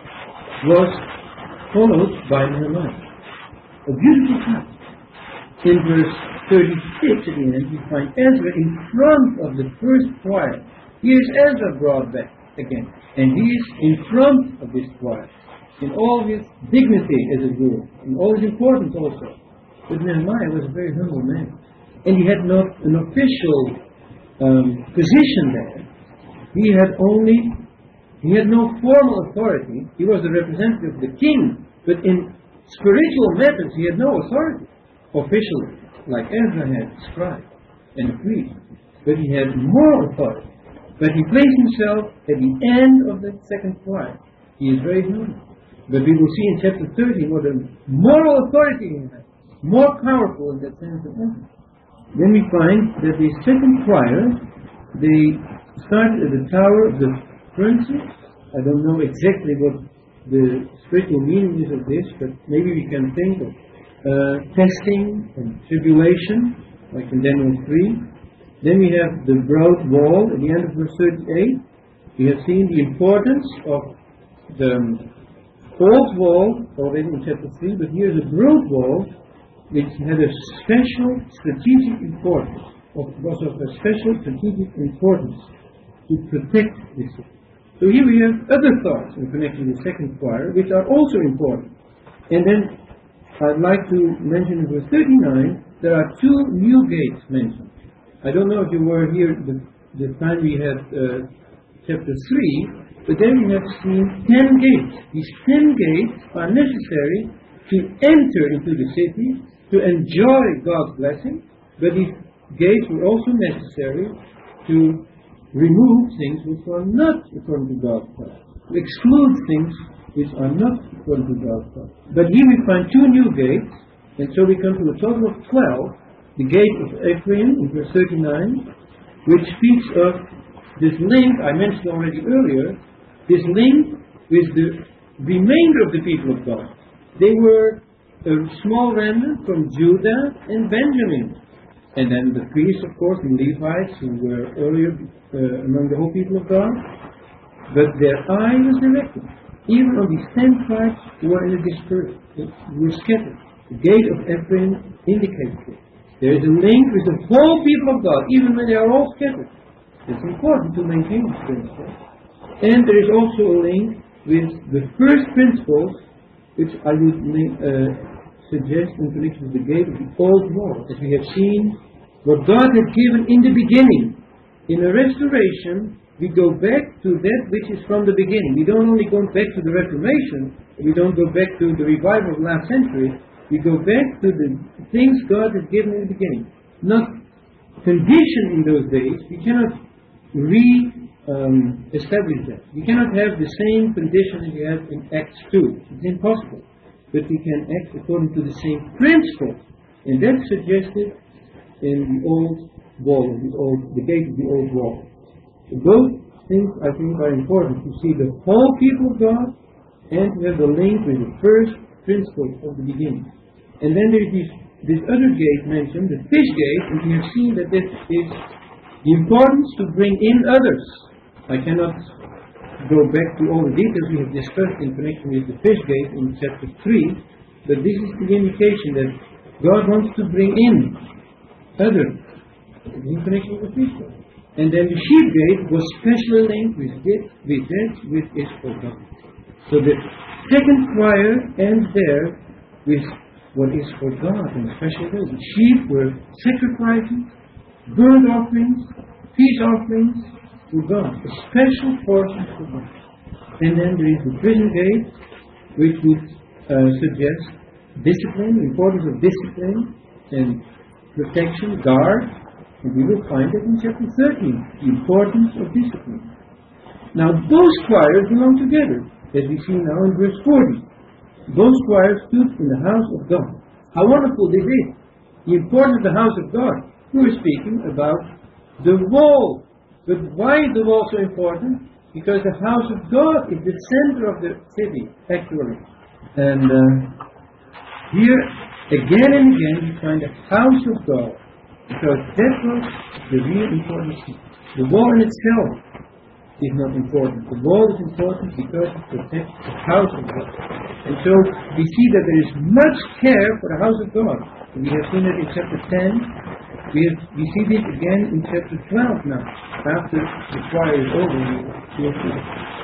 was followed by Nehemiah. A beautiful choir. In verse 36 at the end, we find Ezra in front of the first choir. Here is Ezra brought back again. And he is in front of this choir. In all his dignity as a ruler. In all his importance also. But Nehemiah was a very humble man. And he had not an official position there. He had no formal authority. He was the representative of the king. But in spiritual matters, he had no authority. Officially, like Ezra had, scribe and a priest. But he had moral authority. But he placed himself at the end of the second choir. He is very humble. But we will see in chapter 30 what a moral authority he has. More powerful in that sense than Ezra. Then we find that the second choir, they started at the Tower of the Furnaces. I don't know exactly what the spiritual meaning is of this, but maybe we can think of testing and tribulation, like in Daniel 3. Then we have the broad wall at the end of verse 38. We have seen the importance of the old wall already in chapter 3, but here is a broad wall which had a special strategic importance, was of a special strategic importance to protect this city. So here we have other thoughts in connection with the second choir, which are also important. And then I'd like to mention in verse 39, there are two new gates mentioned. I don't know if you were here the time we had chapter 3, but then we have seen 10 gates. These 10 gates are necessary to enter into the city, to enjoy God's blessing, but these gates were also necessary to remove things which are not according to God's plan, to exclude things which are not according to God's plan. But here we find two new gates, and so we come to a total of 12. The gate of Ephraim in verse 39, which speaks of this link I mentioned already earlier, this link with the remainder of the people of God. They were a small remnant from Judah and Benjamin. And then the priests, of course, the Levites, who were earlier among the whole people of God. But their eye was directed, even on these 10 tribes who were in a dispersed, who were scattered. The gate of Ephraim indicates it. There is a link with the whole people of God, even when they are all scattered. It's important to maintain this principle. And there is also a link with the first principles, which I would suggest in connection with the gate of the old wall. As we have seen, what God had given in the beginning. In a restoration, we go back to that which is from the beginning. We don't only go back to the Reformation, we don't go back to the revival of last century, we go back to the things God has given in the beginning. Not conditioned in those days, we cannot establish that. We cannot have the same condition as we had in Acts 2. It's impossible. But we can act according to the same principle. And that's suggested in the old wall, the gate of the old wall. So both things, I think, are important. To see the whole people of God and to have the link with the first principle of the beginning. And then there is this other gate mentioned, the fish gate, and we have seen that this is the importance to bring in others. I cannot go back to all the details we have discussed in connection with the fish gate in chapter 3, but this is the indication that God wants to bring in others in connection with the fish gate. And then the sheep gate was specially linked with that which is for God. So the second choir ends there with what is for God in a special way. The sheep were sacrifices, burnt offerings, peace offerings to God, a special portion for God. And then there is the prison gate, which would suggest discipline, the importance of discipline and protection, guard. And we will find it in chapter 13, the importance of discipline. Now, those choirs belong together, as we see now in verse 40. Those choirs stood in the house of God. How wonderful this is! The importance of the house of God. We were speaking about the wall. But why is the wall so important? Because the house of God is the center of the city, actually. And here, again and again, we find the house of God. Because that was the real important thing. The wall in itself is not important. The wall is important because it protects the house of God. And so we see that there is much care for the house of God. And we have seen it in chapter 10. We see this again in chapter 12 now. After the choir is over, we will see it.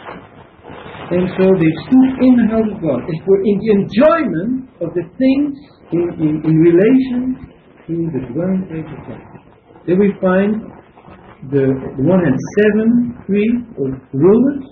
And so they stood in the house of God. It were in the enjoyment of the things in relation to the dwelling place of God. Then we find the one hand 7 of rulers,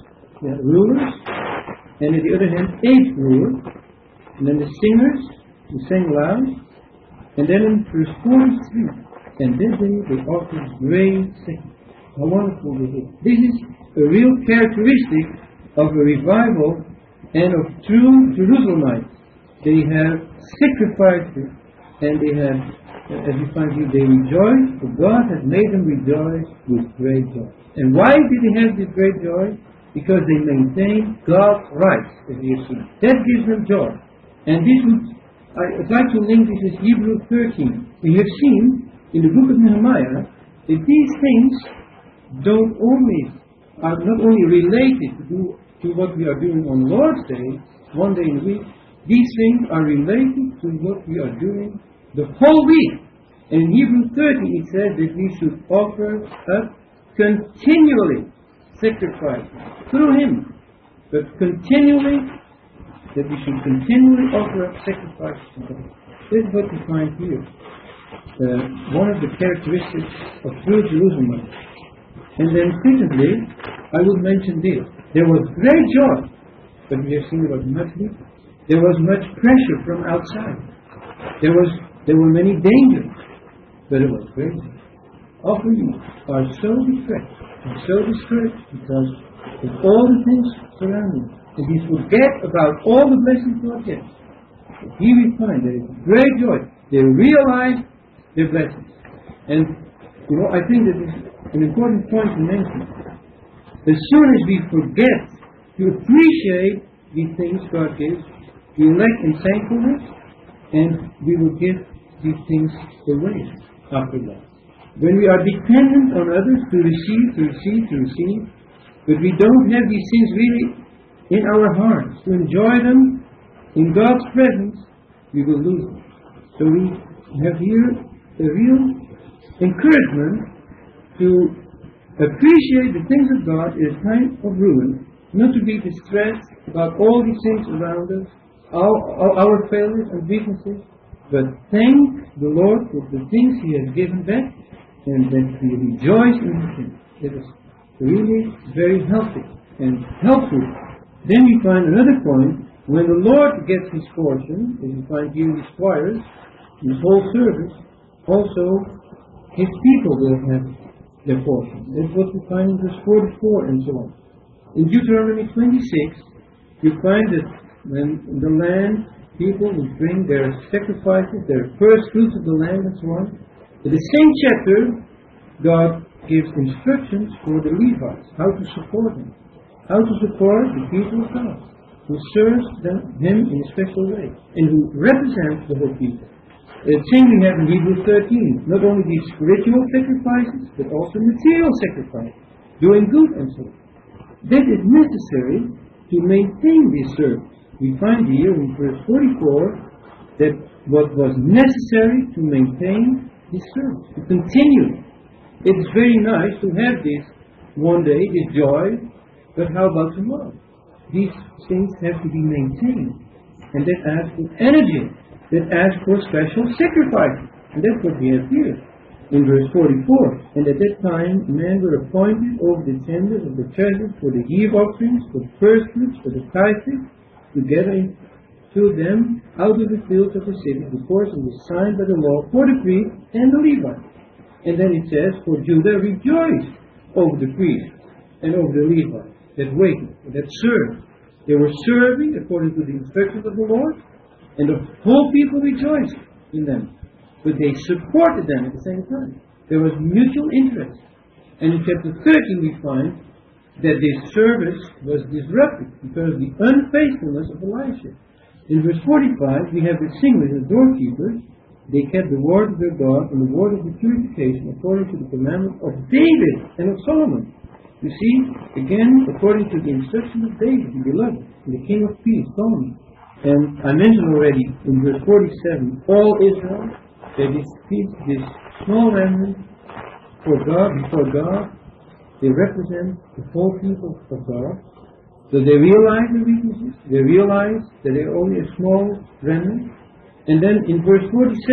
and on the other hand 8 rulers, and then the singers who sang loud, and then in verse 43, and then they offered great sacrifice. How wonderful this is! This is a real characteristic of a revival and of true Jerusalemites. They have sacrifices, and they have, as you find here, they rejoice, for God has made them rejoice with great joy. And why did they have this great joy? Because they maintain God's rights, as we have seen. That gives them joy. And this I'd like to link this with Hebrews 13. We have seen in the book of Nehemiah that these things are not only related to what we are doing on Lord's Day, one day in a week. These things are related to what we are doing the whole week. And in Hebrews 13 it says that we should offer up continually sacrifice through Him, but continually that we should continually offer up sacrifices to God. This is what we find here. One of the characteristics of true Jerusalem. And then secondly, I would mention this. There was great joy, but we have seen about much weakness. There was much pressure from outside. There were many dangers, but it was great. Often we are so depressed and so discouraged because of all the things surrounding us, and we forget about all the blessings God gives. But here we find there is great joy. They realize their blessings. And, I think that is an important point to mention. As soon as we forget to appreciate these things God gives, we lack in thankfulness, and we will give these things away after that. When we are dependent on others to receive, but we don't have these things really in our hearts to enjoy them in God's presence, we will lose them. So we have here a real encouragement to appreciate the things of God in a time of ruin, not to be distressed about all these things around us, our failures and weaknesses, but thank the Lord for the things He has given back, and that we rejoice in Him. It is really very healthy and helpful. Then we find another point. When the Lord gets His portion, as we find here in the choirs, in the whole service, also His people will have their portion. That's what we find in verse 44 and so on. In Deuteronomy 26, you find that when the land, people will bring their sacrifices, their first fruits of the land and so on. In the same chapter, God gives instructions for the Levites, how to support them, how to support the people of God, who serves Him in a special way, and who represents the whole people. The same we have in Hebrews 13, not only these spiritual sacrifices, but also material sacrifices, doing good and so on. That is necessary to maintain this service. We find here in verse 44 that what was necessary to maintain this service, to continue. It is very nice to have this one day, this joy, but how about tomorrow? These things have to be maintained, and that asks for energy, that asks for special sacrifices, and that's what we have here in verse 44. And at that time, men were appointed over the tenders of the treasures for the heave offerings, for the first fruits, for the tithes, together to them out of the fields of the city. The portion was signed by the law for the priest and the Levites. And then it says, for Judah rejoiced over the priests and over the Levites that waited, that served. They were serving according to the instructions of the Lord, and the whole people rejoiced in them. But they supported them at the same time. There was mutual interest. And in chapter 13 we find that this service was disrupted because of the unfaithfulness of Elisha. In verse 45 we have the singers and doorkeepers. They kept the word of their God and the word of the purification according to the commandment of David and of Solomon. You see, again, according to the instruction of David, the beloved, and the King of Peace, Solomon. And I mentioned already in verse 47, all Israel, that this small remnant for God, before God, they represent the whole people of God. So they realize their weaknesses, they realize that they're only a small remnant. And then in verse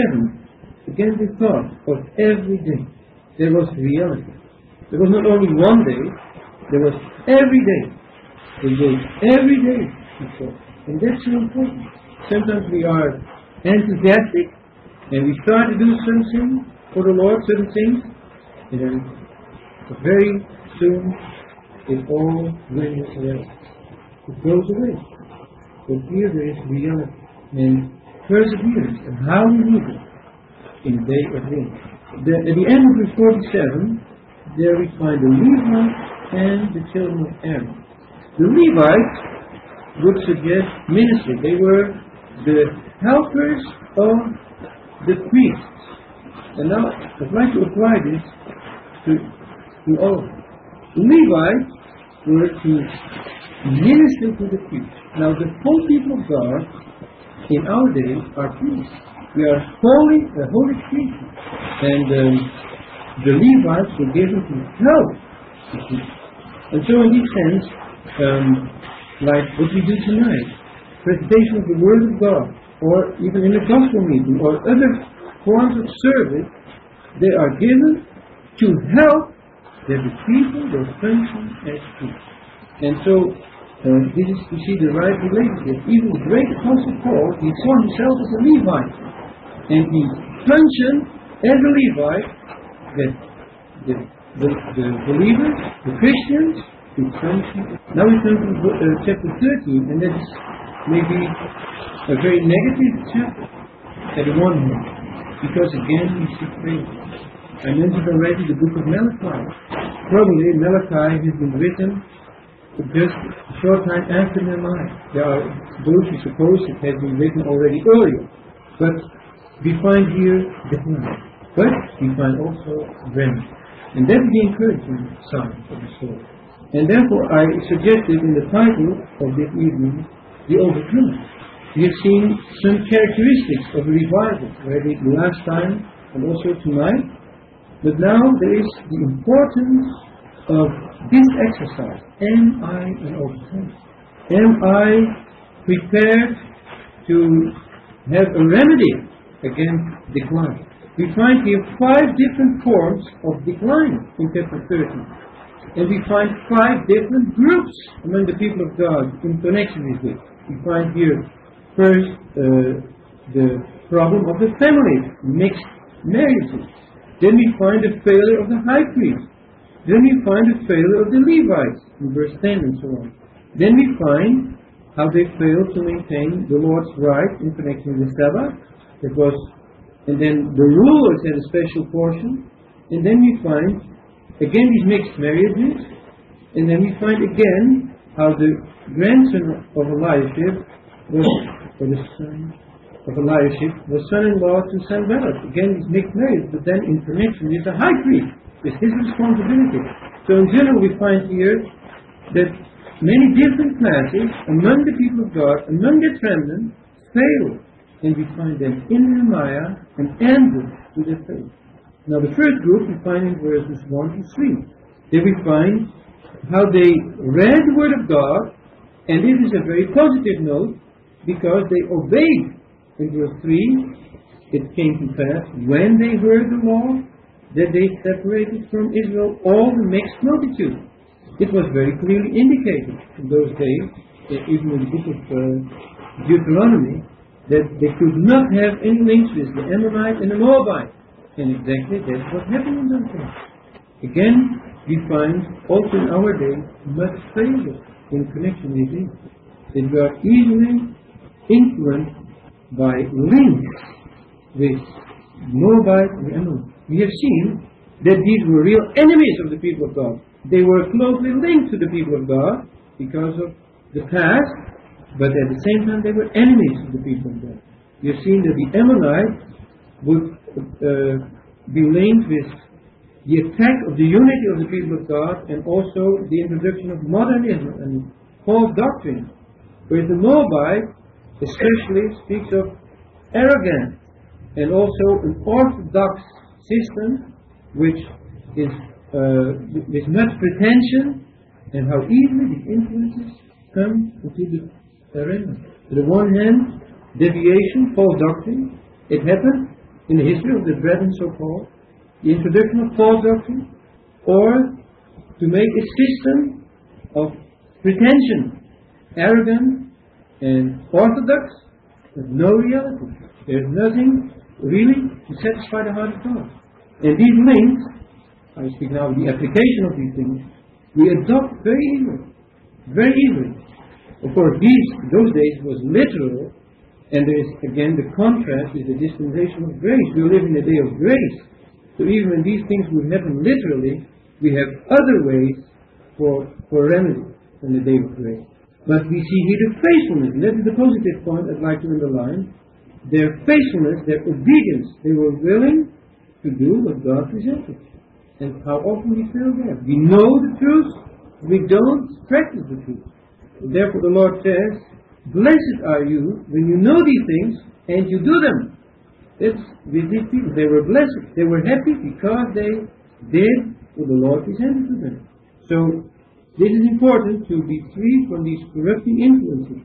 47, again the thought of every day. There was reality. There was not only one day, there was every day. They gave every day. And that's so important. Sometimes we are enthusiastic and we start to do something for the Lord, certain things, and then very soon it all went away. It goes away. But here there is reality and perseverance, and how we need it in the day of rain. At the end of verse 47, there we find the Levites and the children of Aaron. The Levites would suggest ministry. They were the helpers of the priests. And now I'd like to apply this to all. The Levites were to minister to the priests. Now the whole people of God in our days are priests. We are a holy priesthood. And the Levites were given to help the priests. And so in this sense, like what we do tonight, presentation of the Word of God, or even in a gospel meeting, or other forms of service, they are given to help that the people will function as priests. And so, this is to see the right relationship. Even the great Apostle Paul, he saw himself as a Levite, and he functioned as a Levite, that the believers, the Christians, could function. Now we come to chapter 13, and that is maybe a very negative chapter at the one hand, because again we see faith. I mentioned already the book of Malachi. Probably Malachi has been written just a short time after Nehemiah. There are those who suppose it has been written already earlier. But we find here decline. But we find also remedy. And that's the encouraging sign of the story. And therefore I suggested in the title of this evening, The Overcomer. We have seen some characteristics of a revival already the last time and also tonight. But now there is the importance of this exercise. Am I an overcomer? Am I prepared to have a remedy against decline? We find here 5 different forms of decline in chapter 13. And we find 5 different groups among the people of God in connection with this. We find here first the problem of the family, mixed marriages. Then we find the failure of the high priest. Then we find the failure of the Levites in verse 10 and so on. Then we find how they failed to maintain the Lord's right in connection with the Sabbath. And then the rulers had a special portion. And then we find again these mixed marriages. And then we find again how the grandson of Eliashib was, or the son of Eliashib, was son-in-law to Sanballat. Again, these mixed marriage, but then in connection with the high priest, with his responsibility. So in general, we find here that many different classes among the people of God, among the remnant, fail, and we find them in Nehemiah and ended to their faith. Now, the first group we find in verses 1 to 3. There we find how they read the Word of God, and this is a very positive note because they obeyed. In verse 3, it came to pass, when they heard the law, that they separated from Israel all the mixed multitude. It was very clearly indicated in those days, even in the book of Deuteronomy, that they could not have any links with the Ammonite and the Moabite. And exactly that's what happened in those days. Again, we find also in our day much failure in connection with this. That we are easily influenced by links with Moabite and Ammon. We have seen that these were real enemies of the people of God. They were closely linked to the people of God because of the past, but at the same time they were enemies of the people of God. We have seen that the Ammonites would be linked with the attack of the unity of the people of God and also the introduction of modernism and false doctrine. Whereas the Moabite especially speaks of arrogance and also an orthodox system which is with much pretension, and how easily the influences come into the arena. On the one hand, deviation, false doctrine. It happened in the history of the brethren, so-called, the introduction of false doctrine, or to make a system of pretension, arrogance, and orthodox, but no reality. There is nothing really to satisfy the heart of God. And these links, I speak now of the application of these things, we adopt very easily. Very easily. Of course, those days was literal, and there is again the contrast with the dispensation of grace. We live in a day of grace. So even when these things would happen literally, we have other ways for remedy than the day of grace. But we see here the faithfulness, and that is the positive point I'd like to underline. Their faithfulness, their obedience. They were willing to do what God presented. And how often we fail there. We know the truth, we don't practice the truth. Therefore the Lord says, blessed are you when you know these things and you do them. It's with these people. They were blessed. They were happy because they did what the Lord presented to them. So this is important, to be free from these corrupting influences.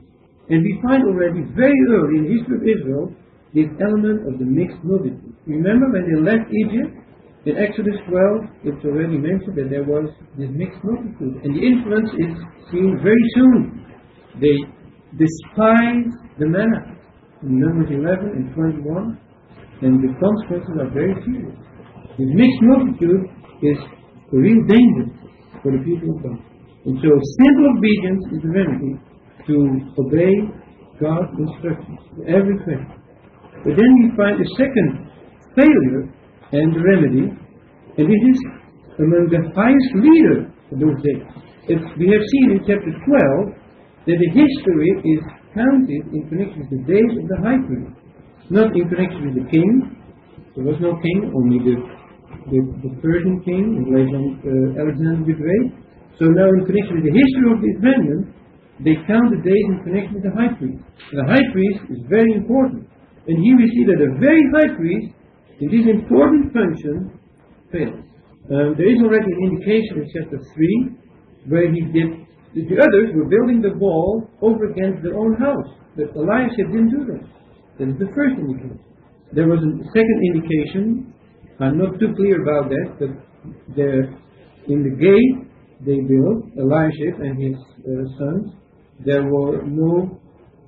And we find already very early in the history of Israel this element of the mixed multitude. Remember when they left Egypt, in Exodus 12, it's already mentioned that there was this mixed multitude. And the influence is seen very soon. They despise the manna in Numbers 11 and 21, and the consequences are very serious. This mixed multitude is a real danger for the people of God. And so simple obedience is the remedy to obey God's instructions for every question. But then we find a second failure and the remedy, and this is among the highest leaders of those days. If we have seen in chapter 12 that the history is counted in connection with the days of the high priest, not in connection with the king. There was no king, only the Persian king, and later on Alexander the Great. So now in connection with the history of this remnant, they count the days in connection with the high priest. And the high priest is very important. And here we see that the very high priest, in this important function, fails. There is already an indication in chapter 3, where the others were building the wall over against their own house. But Elisha didn't do that. That is the first indication. There was a second indication. I'm not too clear about that, but in the gate they built, Elisha and his sons, there were no,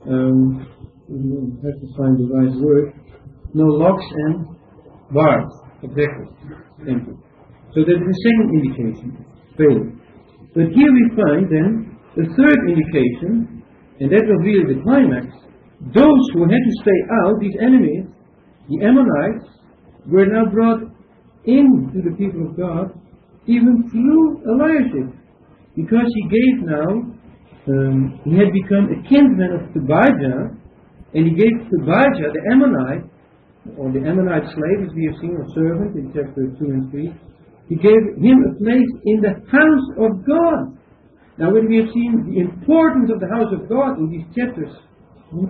I have to find the right word, no locks and bars. Exactly. Thank you. So that is the second indication. Failure. But here we find then the third indication, and that was really the climax. Those who had to stay out, these enemies, the Ammonites, were now brought into the people of God, even through Eliashib, because he gave now, he had become a kinsman of Tobijah, and he gave Tobijah, the Ammonite, or the Ammonite slave, as we have seen, or servant in chapter 2 and 3, he gave him a place in the house of God. Now when we have seen the importance of the house of God in these chapters, what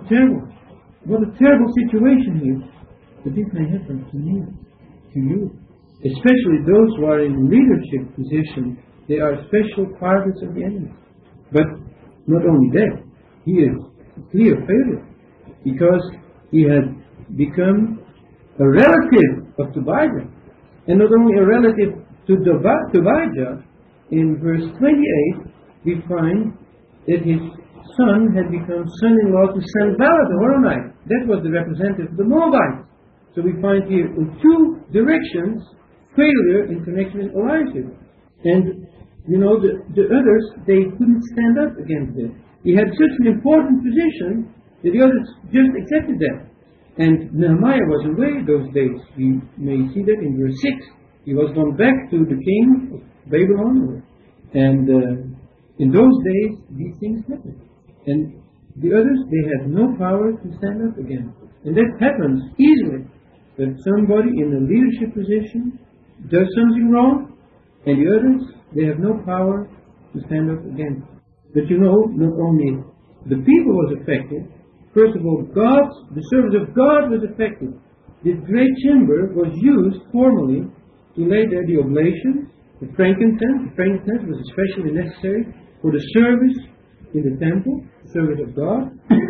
a terrible situation here. But this may happen to me, to you. Especially those who are in leadership position, they are special targets of the enemy. But not only that, he is a clear failure, because he had become a relative of Tobijah. And not only a relative to Tobijah, in verse 28, we find that his son had become son-in-law to Sanballat the Horonite. That was the representative of the Moabites. So we find here in two directions failure in connection with Elisha. And the others, they couldn't stand up against it. He had such an important position that the others just accepted that. And Nehemiah was away those days. We may see that in verse 6. He was gone back to the king of Babylon. And in those days, these things happened. And the others, they had no power to stand up against it. And that happens easily. That somebody in a leadership position does something wrong, and the others, they have no power to stand up against it. But not only the people was affected, first of all, the service of God was affected. This great chamber was used formally to lay there the oblations, the frankincense. The frankincense was especially necessary for the service in the temple, the service of God,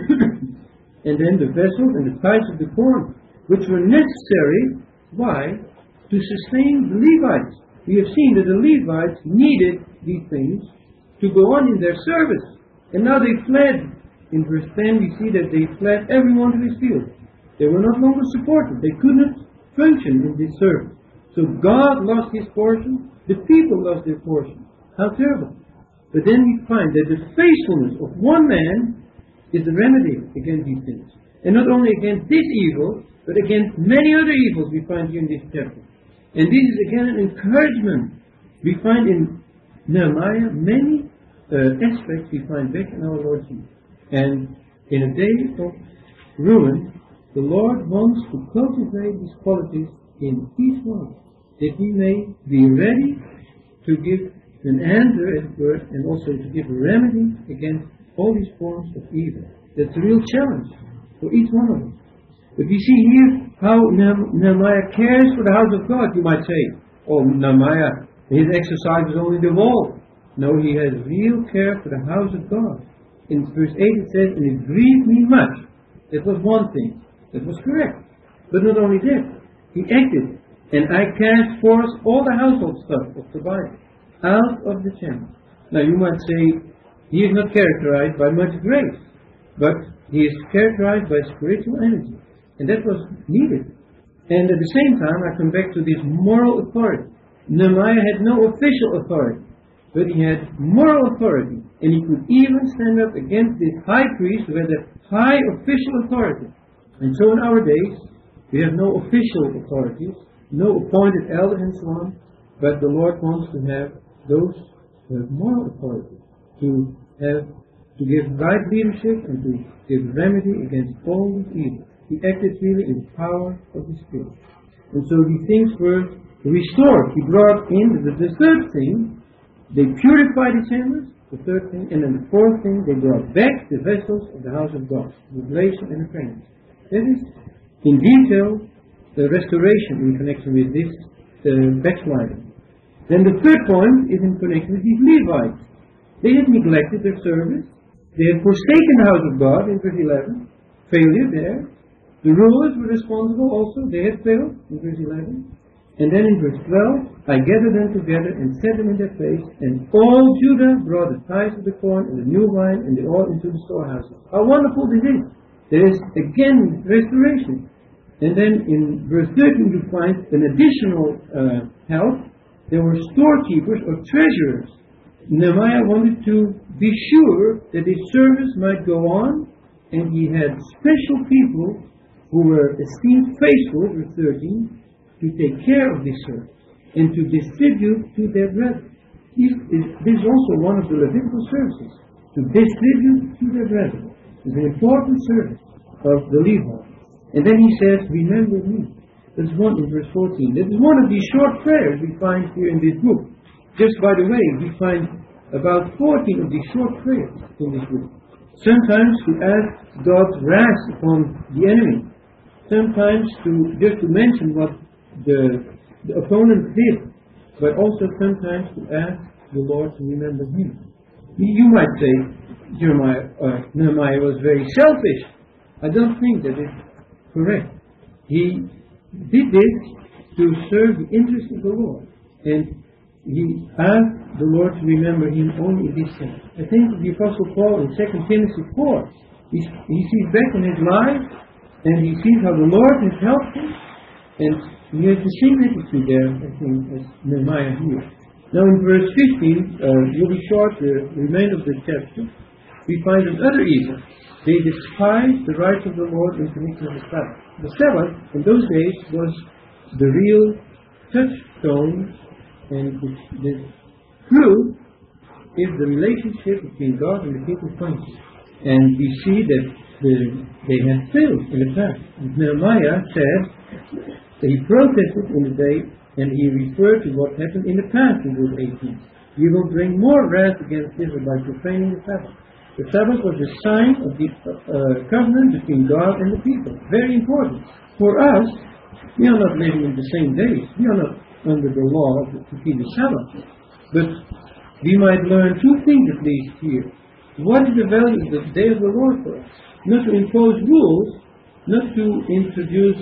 and then the vessels and the tithes of the corn, which were necessary. Why? To sustain the Levites. We have seen that the Levites needed these things to go on in their service. And now they fled. In verse 10 we see that they fled everyone to his field. They were no longer supported. They could not function in this service. So God lost his portion. The people lost their portion. How terrible. But then we find that the faithfulness of one man is the remedy against these things. And not only against this evil, but against many other evils we find here in this chapter. And this is again an encouragement. We find in Nehemiah many aspects we find back in our Lord Jesus. And in a day of ruin, the Lord wants to cultivate these qualities in each one, that we may be ready to give an answer, as it were, and also to give a remedy against all these forms of evil. That's a real challenge for each one of us. But we see here how Nehemiah cares for the house of God. You might say, oh, Nehemiah, his exercise is only the wall. No, he has real care for the house of God. in verse 8 it says, and it grieved me much. That was one thing. That was correct. But not only that, he acted, and I cast forth all the household stuff of Tobiah out of the chamber. Now you might say, he is not characterized by much grace, but he is characterized by spiritual energy. And that was needed. And at the same time, I come back to this moral authority. Nehemiah had no official authority, but he had moral authority. And he could even stand up against this high priest who had a high official authority. And so in our days, we have no official authorities, no appointed elders and so on, but the Lord wants to have those who have moral authority, to give right leadership and to give remedy against all this evil. He acted really in the power of the Spirit. And so these things were restored. He brought in the third thing, they purified the chambers, the third thing, and then the fourth thing, they brought back the vessels of the house of God, the oblation and the prayers. That is, in detail, the restoration in connection with this backsliding. Then the third point is in connection with these Levites. They had neglected their service. They had forsaken the house of God in verse 11. Failure there. The rulers were responsible also. They had failed in verse 11. And then in verse 12, I gathered them together and set them in their place, and all Judah brought the tithes of the corn and the new wine and the oil into the storehouses. How wonderful this is! There is again restoration. And then in verse 13 you find an additional help. There were storekeepers or treasurers. Nehemiah wanted to be sure that his service might go on, and he had special people who were esteemed faithful, verse 13, to take care of this service and to distribute to their brethren. This is also one of the Levitical services, to distribute to their brethren. It's an important service of the Levites. And then he says, remember me. There's one in verse 14. This is one of these short prayers we find here in this book. Just by the way, we find about 14 of these short prayers in this book. Sometimes to ask God's wrath upon the enemy. Sometimes just to mention what the opponent did. But also sometimes to ask the Lord to remember him. You might say Nehemiah was very selfish. I don't think that is correct. He did this to serve the interest of the Lord. And he asked the Lord to remember him only in this sense. I think the Apostle Paul in 2 Timothy 4, he sees back in his life and he sees how the Lord has helped him, and he has the same attitude there, I think, as Nehemiah here. Now in verse 15, you'll be short, the remainder of the chapter, we find another evil. They despised the rights of the Lord in connection with the Sabbath. The Sabbath in those days was the real touchstone, and the proof is the relationship between God and the people function. And we see that they had failed in the past. And Nehemiah said that he protested in the day, and he referred to what happened in the past in verse 18. You will bring more wrath against Israel by profaning the Sabbath. The Sabbath was a sign of the covenant between God and the people. Very important. For us, we are not living in the same days. We are not under the law to keep the Sabbath. But we might learn two things at least here. What is the value of the day of the Lord for us? Not to impose rules, not to introduce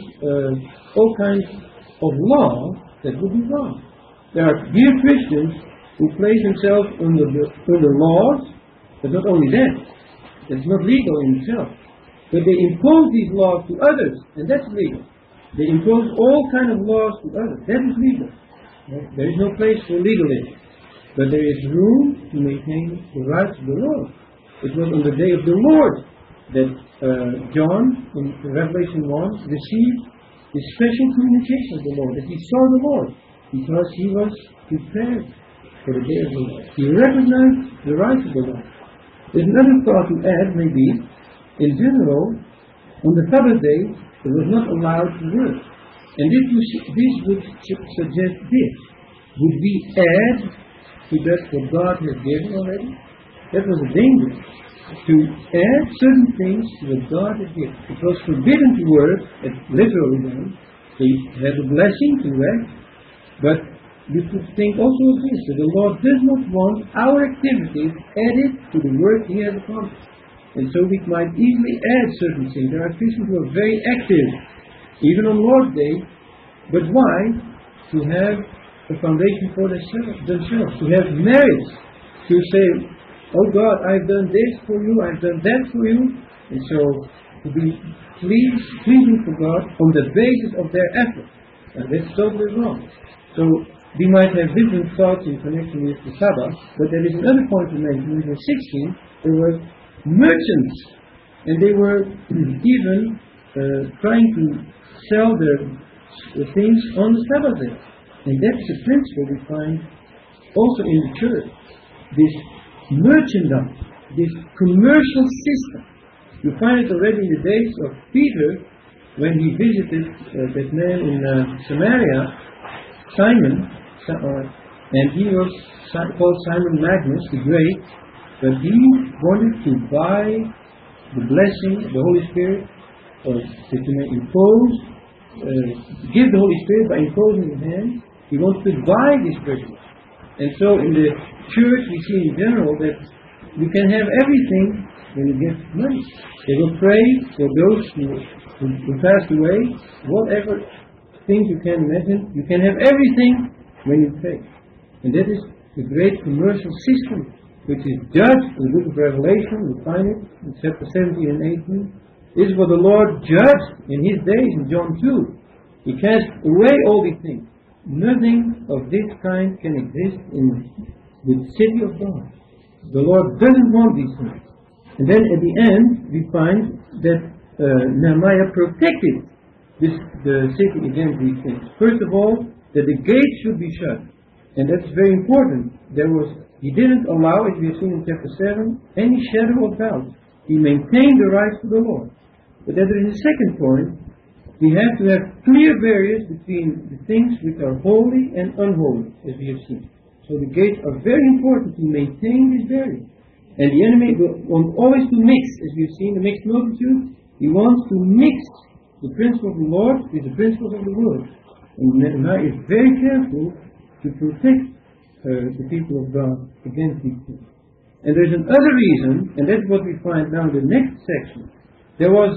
all kinds of laws that would be wrong. There are dear Christians who place themselves under laws, but not only that, it's not legal in itself. But they impose these laws to others, and that's legal. They impose all kinds of laws to others. That is legal. There is no place for legalism. But there is room to maintain the rights of the Lord. It was on the day of the Lord that John, in Revelation 1, received the special communication of the Lord, that he saw the Lord, because he was prepared for the day of the Lord. He recognized the rights of the Lord. There's another thought to add, maybe. In general, on the Sabbath day, it was not allowed to work. And this would suggest this. Would we add to that what God has given already? That was a danger. To add certain things to what God has given. It was forbidden to work, literally then. They had a blessing to work. But you could think also of this, that the Lord does not want our activities added to the work He has accomplished. And so we might easily add certain things. There are Christians who are very active, even on Lord's Day. But why? To have a foundation for themselves, to have merits, to say, oh God, I've done this for you, I've done that for you. And so to be pleasing for God on the basis of their effort. And that's totally wrong. So we might have different thoughts in connection with the Sabbath, but there is another point to mention. In verse 16, there were merchants, and they were even trying to sell their things on the Sabbath day. And that's a principle we find also in the church. This merchandise, this commercial system. You find it already in the days of Peter, when he visited that man in Samaria, Simon, and he was called Simon Magnus the Great, but he wanted to buy the blessing of the Holy Spirit, or that you may give the Holy Spirit by imposing the hand. He wants to buy this privilege. And so in the church we see in general that you can have everything when you give money. They will pray for those who passed away, whatever things you can imagine. You can have everything when you pray. And that is the great commercial system which is judged in the book of Revelation. We find it in chapter 17 and 18. This is what the Lord judged in His days in John 2. He cast away all these things. Nothing of this kind can exist in the city of God. The Lord doesn't want these things. And then at the end we find that Nehemiah protected the city against these things. First of all, that the gates should be shut. And that's very important. He didn't allow, as we have seen in chapter 7, any shadow of doubt. He maintained the rights to the Lord. But there is a second point. We have to have clear barriers between the things which are holy and unholy, as we have seen. So the gates are very important to maintain this barrier. And the enemy wants always to mix, as we have seen, the mixed multitude. He wants to mix the principle of the Lord with the principles of the world. And Nehemiah is very careful to protect the people of God against these things. And there's another reason, and that's what we find now in the next section. There was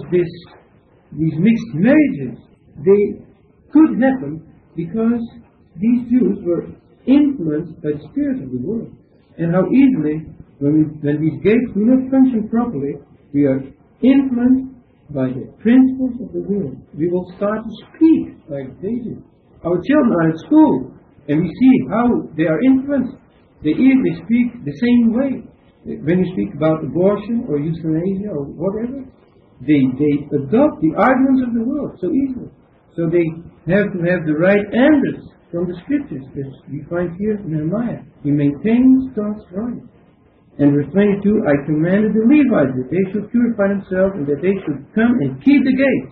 these mixed marriages. They could happen because these Jews were influenced by the spirit of the world. And how easily, when these gates do not function properly, we are influenced by the principles of the world. We will start to speak like they do. Our children are at school, and we see how they are influenced. They easily speak the same way. When you speak about abortion or euthanasia or whatever, they adopt the arguments of the world so easily. So they have to have the right answers from the scriptures, as we find here in Nehemiah. He maintains God's right. And verse 22, I commanded the Levites that they should purify themselves and that they should come and keep the gates.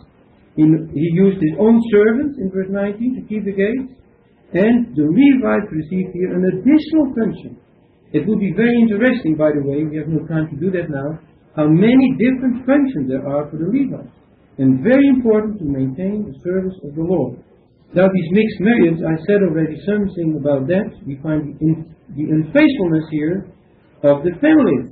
He used his own servants in verse 19 to keep the gates. And the Levites received here an additional function. It would be very interesting, by the way, we have no time to do that now, how many different functions there are for the Levites. And very important to maintain the service of the Lord. Now these mixed marriages, I said already something about that. We find the unfaithfulness here of the families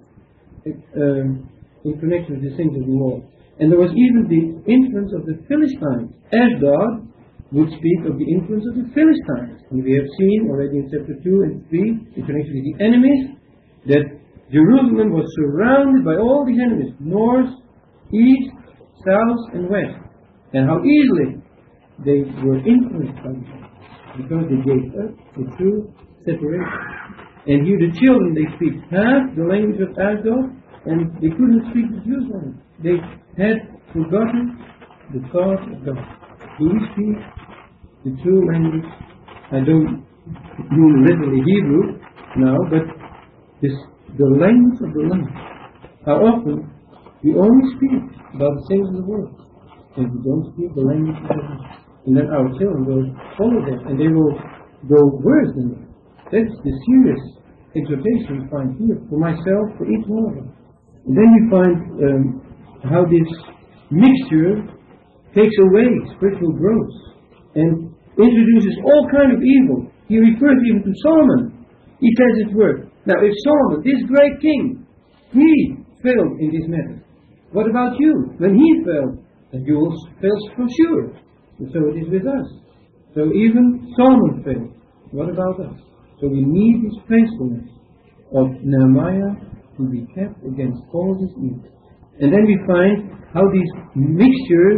in connection with the things of the Lord. And there was even the influence of the Philistines. Ashdod would speak of the influence of the Philistines. And we have seen already in chapter 2 and 3, in connection with the enemies, that Jerusalem was surrounded by all these enemies, north, east, south, and west. And how easily they were influenced by them, because they gave up the true separation. And here the children, they speak half the language of Ashdod, and they couldn't speak the Jews' language. They had forgotten the thought of God. Do we speak the true language? I don't mean literally Hebrew now, but the language of the land. How often we only speak about the things of the world, and we don't speak the language of the land. And then our children will follow them, and they will go worse than that. That's the serious exhortation we find here, for myself, for each one of us. And then we find how this mixture takes away spiritual growth and introduces all kind of evil. He refers even to Solomon. He says his word. Now if Solomon, this great king, he failed in this matter, What about you? When he fell, and you will fail for sure. And so it is with us. So even Solomon failed. What about us? So we need this faithfulness of Nehemiah to be kept against all this evil. And then we find how these mixtures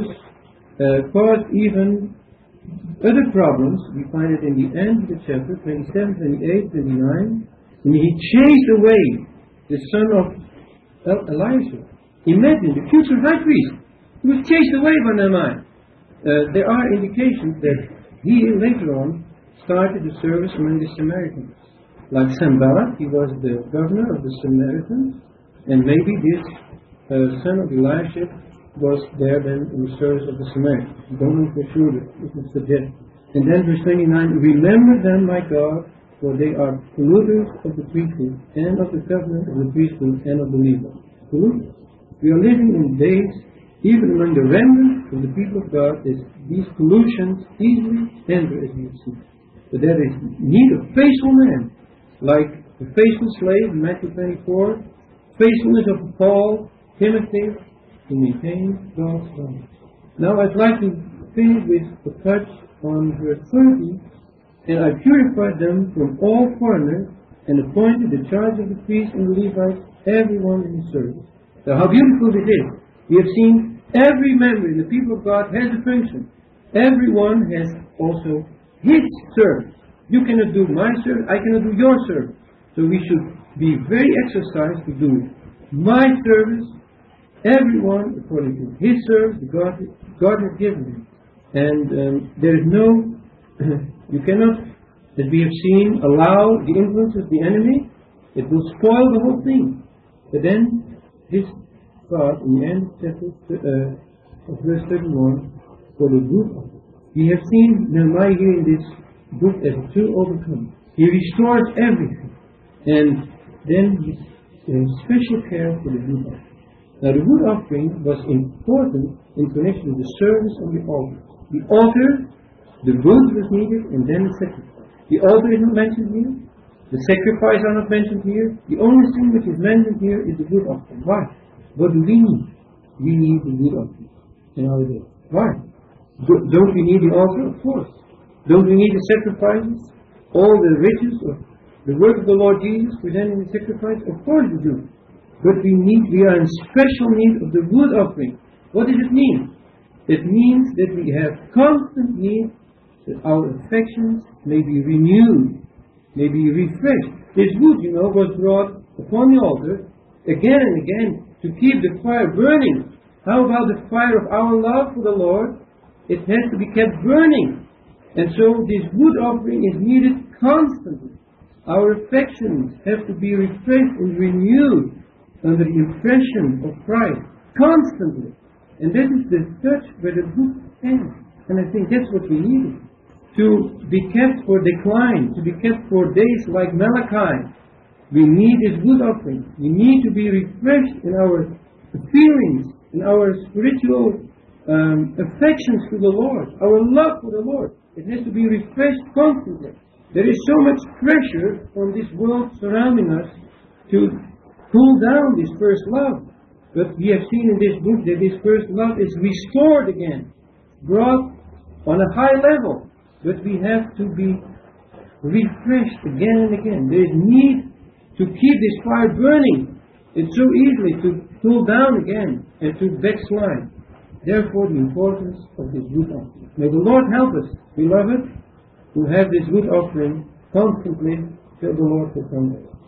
cause even other problems. We find it in the end of the chapter, 27, 28, 29. And he chased away the son of Elisha. Imagine the future high priest. He was chased away by Nehemiah. There are indications that he later on started the service among the Samaritans. Like Sanballat, he was the governor of the Samaritans, and maybe this son of Elisha was there then in the service of the Samaritans. We don't know for sure, but it is suggested. And then verse 29, remember them, my God, for they are polluters of the priesthood, and of the covenant of the priesthood, and of the Levites. Polluters. We are living in days, even among the remnant of the people of God, that these pollutions easily enter, as we have seen. But there is need of faithful men, like the faithful slave in Matthew 24, faithfulness of Paul, Timothy, to maintain God's law. Now I'd like to finish with a touch on verse 30. And I purified them from all foreigners, and appointed the charge of the priests and the Levites, everyone in his service. So how beautiful it is. We have seen every member in the people of God has a function. Everyone has also his service. You cannot do my service, I cannot do your service. So we should be very exercised to do my service, everyone according to his service God has given him. And there is no, you cannot, as we have seen, allow the influence of the enemy. It will spoil the whole thing. But then, this God, in the end of verse 31, for the good of it. We have seen Nehemiah here in this book as a true overcomer. He restores everything. And then he special care for the wood offering. Now the wood offering was important in connection with the service of the altar. The altar, the wood was needed, and then the sacrifice. The altar is not mentioned here. The sacrifice are not mentioned here. The only thing which is mentioned here is the wood offering. Why? What do we need? We need the wood offering in our day. Why? Don't we need the altar? Of course. Don't we need the sacrifices? All the riches of the work of the Lord Jesus presented in the sacrifice? Of course we do. But we are in special need of the wood offering. What does it mean? It means that we have constant need that our affections may be renewed, may be refreshed. This wood, was brought upon the altar again and again to keep the fire burning. How about the fire of our love for the Lord? It has to be kept burning. And so this wood offering is needed constantly. Our affections have to be refreshed and renewed under the impression of Christ constantly. And that is the touch where the book ends. And I think that's what we need. To be kept for decline, to be kept for days like Malachi. We need this wood offering. We need to be refreshed in our feelings, in our spiritual affections to the Lord, our love for the Lord. It has to be refreshed constantly. There is so much pressure from this world surrounding us to cool down this first love. But we have seen in this book that this first love is restored again, brought on a high level. But we have to be refreshed again and again. There is need to keep this fire burning. It's so easily to cool down again and to backslide. Therefore, the importance of this wood offering. May the Lord help us, beloved, to have this wood offering constantly till the Lord will come.